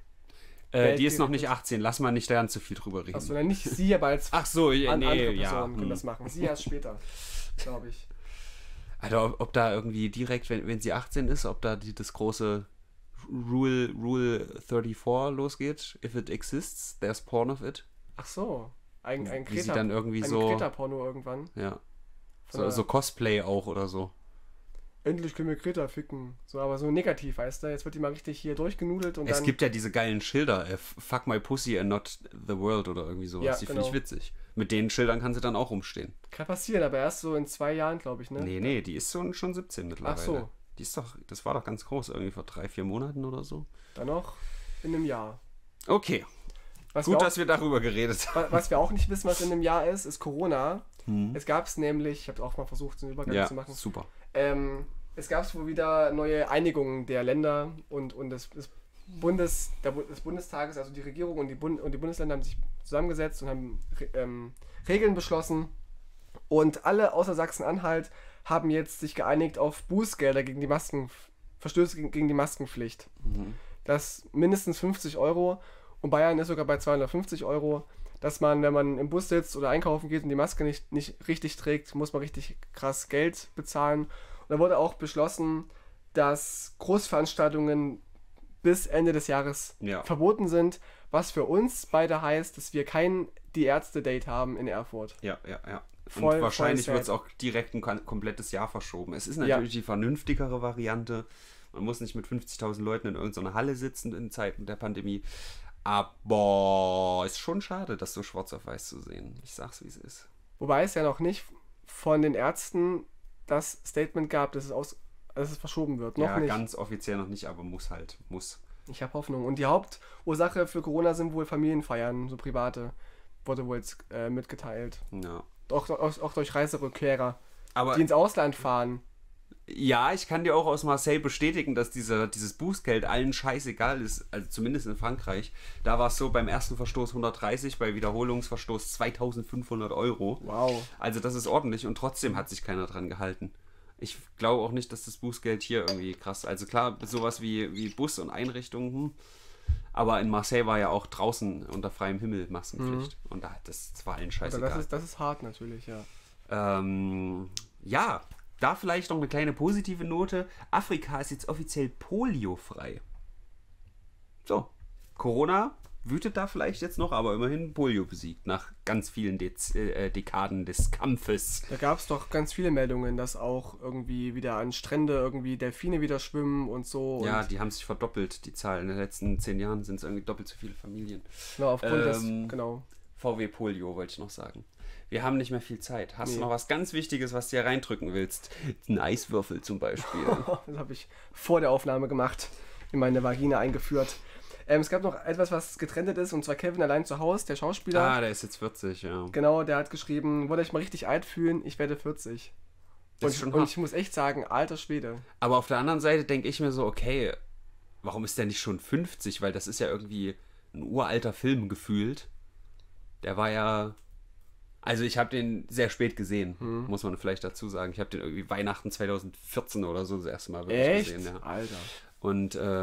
Äh, die ist noch nicht achtzehn, lass mal nicht da zu viel drüber reden. Achso, nicht sie, aber als Ach so, ja, an, nee, andere ja. Personen können das machen. Sie erst später, glaube ich. Alter, ob, ob da irgendwie direkt, wenn, wenn sie achtzehn ist, ob da die, das große Rule, Rule vierunddreißig losgeht. If it exists, there's porn of it. Ach so. Ein, ein Wie sie dann irgendwie ein so... Greta-Porno irgendwann. Ja. So, so Cosplay auch oder so. Endlich können wir Greta ficken. So, aber so negativ, weißt du? Jetzt wird die mal richtig hier durchgenudelt und es dann... gibt ja diese geilen Schilder. Äh, fuck my pussy and not the world oder irgendwie sowas. Ja, die genau. finde ich witzig. Mit den Schildern kann sie dann auch rumstehen. Kann passieren, aber erst so in zwei Jahren, glaube ich, ne? Nee, nee, die ist so, schon siebzehn mittlerweile. Ach so. Die ist doch, das war doch ganz groß, irgendwie vor drei, vier Monaten oder so. Dann noch in einem Jahr. Okay. Was Gut, wir auch, dass wir darüber geredet haben. Was wir auch nicht wissen, was in einem Jahr ist, ist Corona. Hm. Es gab es nämlich, ich habe auch mal versucht, einen Übergang ja, zu machen. super. Ähm, es gab wohl wieder neue Einigungen der Länder und, und des, des, Bundes, der, des Bundestages, also die Regierung und die, Bund, und die Bundesländer haben sich zusammengesetzt und haben ähm, Regeln beschlossen. Und alle außer Sachsen-Anhalt haben jetzt sich geeinigt auf Bußgelder gegen die Masken, Verstöße gegen, gegen die Maskenpflicht. Mhm. Das mindestens fünfzig Euro und Bayern ist sogar bei zweihundertfünfzig Euro, dass man, wenn man im Bus sitzt oder einkaufen geht und die Maske nicht, nicht richtig trägt, muss man richtig krass Geld bezahlen. Und da wurde auch beschlossen, dass Großveranstaltungen bis Ende des Jahres ja. verboten sind, was für uns beide heißt, dass wir kein Die Ärzte-Date haben in Erfurt. Ja, ja, ja. Voll, und wahrscheinlich voll wird es auch direkt ein komplettes Jahr verschoben. Es ist natürlich ja. die vernünftigere Variante. Man muss nicht mit fünfzigtausend Leuten in irgendeiner Halle sitzen in Zeiten der Pandemie. Aber ist schon schade, das so schwarz auf weiß zu sehen. Ich sag's, wie es ist. Wobei es ja noch nicht von den Ärzten das Statement gab, dass es, aus, dass es verschoben wird. Noch ja, nicht. Ganz offiziell noch nicht, aber muss halt. Muss. Ich habe Hoffnung. Und die Hauptursache für Corona sind wohl Familienfeiern, so private. Wurde wohl jetzt äh, mitgeteilt. Ja. Auch, auch, auch durch Reiserückkehrer, aber die ins Ausland fahren. Ja, ich kann dir auch aus Marseille bestätigen, dass diese, dieses Bußgeld allen scheißegal ist, also zumindest in Frankreich. Da war es so, beim ersten Verstoß hundertdreißig, bei Wiederholungsverstoß zweitausendfünfhundert Euro. Wow. Also das ist ordentlich und trotzdem hat sich keiner dran gehalten. Ich glaube auch nicht, dass das Bußgeld hier irgendwie krass, also klar, sowas wie, wie Bus und Einrichtungen, hm. aber in Marseille war ja auch draußen unter freiem Himmel Maskenpflicht mhm. und da, das, das war allen scheißegal. Das ist, das ist hart natürlich, ja. Ähm, ja, da vielleicht noch eine kleine positive Note. Afrika ist jetzt offiziell poliofrei. So, Corona wütet da vielleicht jetzt noch, aber immerhin Polio besiegt, nach ganz vielen Dez- äh, Dekaden des Kampfes. Da gab es doch ganz viele Meldungen, dass auch irgendwie wieder an Strände irgendwie Delfine wieder schwimmen und so. Ja, und die haben sich verdoppelt, die Zahl. In den letzten zehn Jahren sind es irgendwie doppelt so viele Familien. Genau, aufgrund ähm, des, genau. V W Polio wollte ich noch sagen. Wir haben nicht mehr viel Zeit. Hast Nee. du noch was ganz Wichtiges, was du hier reindrücken willst? Ein Eiswürfel zum Beispiel. Das habe ich vor der Aufnahme gemacht, in meine Vagina eingeführt. Ähm, es gab noch etwas, was getrennt ist, und zwar Kevin allein zu Hause, der Schauspieler. Ah, der ist jetzt vierzig, ja. Genau, der hat geschrieben, wollt euch mal richtig alt fühlen, ich werde vierzig. Das Und, ist schon und hart. ich muss echt sagen, alter Schwede. Aber auf der anderen Seite denke ich mir so, okay, warum ist der nicht schon fünfzig? Weil das ist ja irgendwie ein uralter Film gefühlt. Der war ja... Also ich habe den sehr spät gesehen, Hm. muss man vielleicht dazu sagen. Ich habe den irgendwie Weihnachten zweitausendvierzehn oder so das erste Mal wirklich Echt? gesehen. Ja. Alter. Und ähm,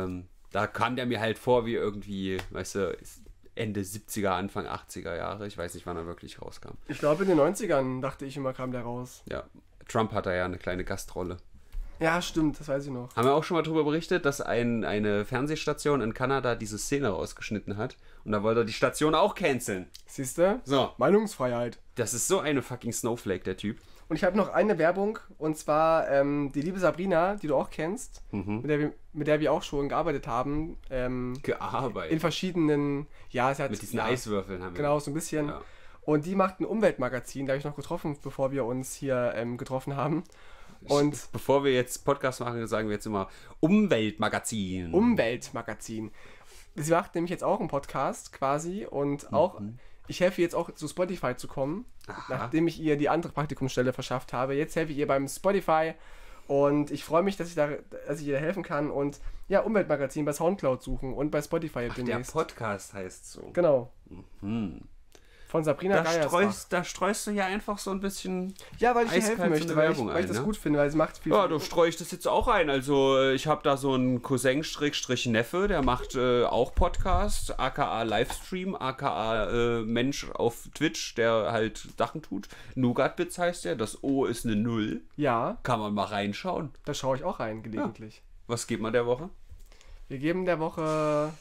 Da kam der mir halt vor wie irgendwie, weißt du, Ende siebziger, Anfang achtziger Jahre. Ich weiß nicht, wann er wirklich rauskam. Ich glaube, in den neunzigern, dachte ich immer, kam der raus. Ja, Trump hat da ja eine kleine Gastrolle. Ja, stimmt, das weiß ich noch. Haben wir auch schon mal darüber berichtet, dass ein, eine Fernsehstation in Kanada diese Szene rausgeschnitten hat. Und da wollte er die Station auch canceln. Siehst du? So. Meinungsfreiheit. Das ist so eine fucking Snowflake, der Typ. Und ich habe noch eine Werbung, und zwar ähm, die liebe Sabrina, die du auch kennst, Mhm. mit, der wir, mit der wir auch schon gearbeitet haben. Ähm, Gearbeitet. in verschiedenen, ja, sie hat... Mit diesen ja, Eiswürfeln haben wir. Genau, so ein bisschen. Ja. Und die macht ein Umweltmagazin, da habe ich noch getroffen, bevor wir uns hier ähm, getroffen haben. Und Bevor wir jetzt Podcast machen, sagen wir jetzt immer Umweltmagazin. Umweltmagazin. Sie macht nämlich jetzt auch einen Podcast quasi und auch, ich helfe jetzt auch zu Spotify zu kommen, Aha. nachdem ich ihr die andere Praktikumsstelle verschafft habe. Jetzt helfe ich ihr beim Spotify und ich freue mich, dass ich, da, dass ich ihr helfen kann und ja, Umweltmagazin bei Soundcloud suchen und bei Spotify Ach, der demnächst. Podcast heißt so. Genau. Hm. Von Sabrina Da Geiersbach. streust, da streust du ja einfach so ein bisschen. Ja, weil ich ihr helfen eiskalt möchte, so eine weil ich, Werbung weil ich ein, das ne? gut finde, weil sie macht viel. Ja, du streue ich das jetzt auch ein. Also äh, ich habe da so einen Cousin-Neffe, der macht äh, auch Podcast, aka Livestream, aka äh, Mensch auf Twitch, der halt Sachen tut. Nougatbits heißt der, das O ist eine Null. Ja, Kann man mal reinschauen. da schaue ich auch rein, gelegentlich. Was gibt man der Woche? Wir geben der Woche,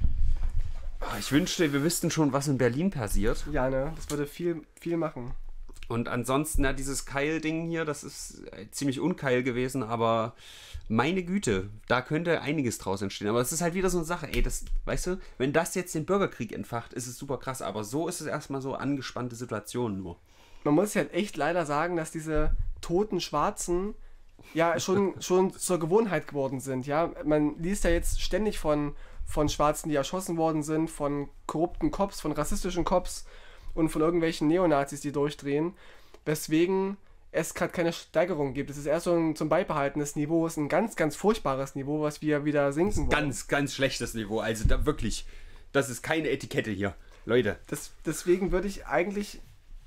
Ah, Ich wünschte, wir wüssten schon, was in Berlin passiert. ja, ne, das würde viel, viel machen. Und ansonsten, na, dieses Keil-Ding hier, das ist äh, ziemlich unkeil gewesen, aber meine Güte, da könnte einiges draus entstehen. Aber es ist halt wieder so eine Sache, ey, das, weißt du, wenn das jetzt den Bürgerkrieg entfacht, ist es super krass. Aber so ist es erstmal so angespannte Situation nur. Man muss halt echt leider sagen, dass diese toten Schwarzen ja schon, schon zur Gewohnheit geworden sind. Ja, man liest ja jetzt ständig von, von Schwarzen, die erschossen worden sind, von korrupten Cops, von rassistischen Cops und von irgendwelchen Neonazis, die durchdrehen. Weswegen es gerade keine Steigerung gibt. Es ist erst so ein zum Beibehalten des Niveaus, ein ganz, ganz furchtbares Niveau, was wir wieder sinken wollen. Ganz, ganz schlechtes Niveau. Also da wirklich, das ist keine Etikette hier. Leute. Das, deswegen würde ich eigentlich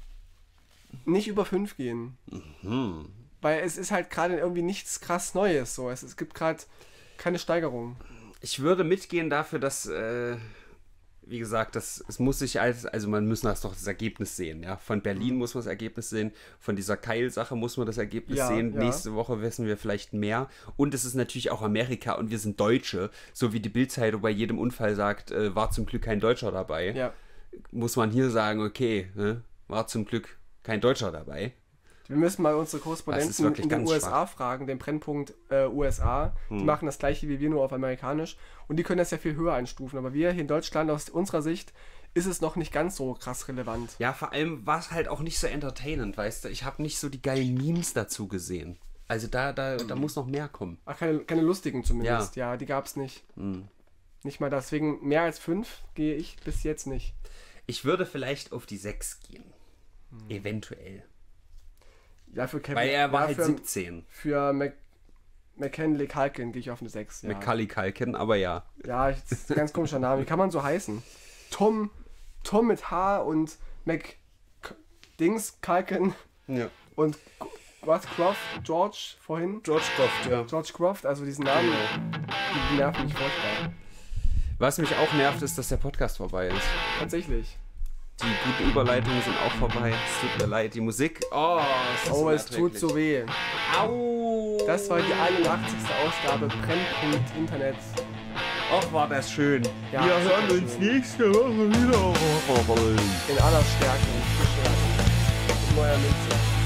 nicht über fünf gehen. Mhm. Weil es ist halt gerade irgendwie nichts krass Neues. So. Es, es gibt gerade keine Steigerung. Ich würde mitgehen dafür, dass, äh, wie gesagt, das, es muss sich als, also man muss das doch das Ergebnis sehen, ja. Von Berlin muss man das Ergebnis sehen, von dieser Keil-Sache muss man das Ergebnis Ja, sehen. ja. Nächste Woche wissen wir vielleicht mehr. Und es ist natürlich auch Amerika und wir sind Deutsche, so wie die Bild-Zeitung bei jedem Unfall sagt, äh, war zum Glück kein Deutscher dabei. Ja. Muss man hier sagen, okay, ne, war zum Glück kein Deutscher dabei. Wir müssen mal unsere Das ist Korrespondenten wirklich in den ganz U S A schwach. fragen, den Brennpunkt äh, U S A. Die machen das gleiche wie wir, nur auf amerikanisch. Und die können das ja viel höher einstufen. Aber wir hier in Deutschland, aus unserer Sicht, ist es noch nicht ganz so krass relevant. Ja, vor allem war es halt auch nicht so entertainend, weißt du. Ich habe nicht so die geilen Memes dazu gesehen. Also da, da, da muss noch mehr kommen. Ach, keine, keine lustigen zumindest. Ja, die gab es nicht. Hm. Nicht mal deswegen mehr als fünf gehe ich bis jetzt nicht. Ich würde vielleicht auf die sechs gehen. Eventuell. Ja, für Kevin, Weil er war ja, halt für, siebzehn. Für Mac, McKinley Culkin gehe ich auf eine sechs. Ja. Macaulay Culkin, aber ja. Ja, das ist ein ganz komischer Name. Wie kann man so heißen? Tom, Tom mit H und Mac Dings Culkin ja. und was Croft, George vorhin. George Croft, ja. George Croft, also diesen Namen, die nerven mich furchtbar. Was mich auch nervt, ist, dass der Podcast vorbei ist. Tatsächlich. Die guten Überleitungen sind auch vorbei. Es tut mir leid. Die Musik. Oh, es, ist Oh, es tut unerträglich. so weh. Au. Das war die einundachtzigste Ausgabe Brennpunkt Internet. Och, war das schön. Ja, Wir super hören uns schön. nächste Woche wieder. In aller Stärke und Frische. In neuer Münze.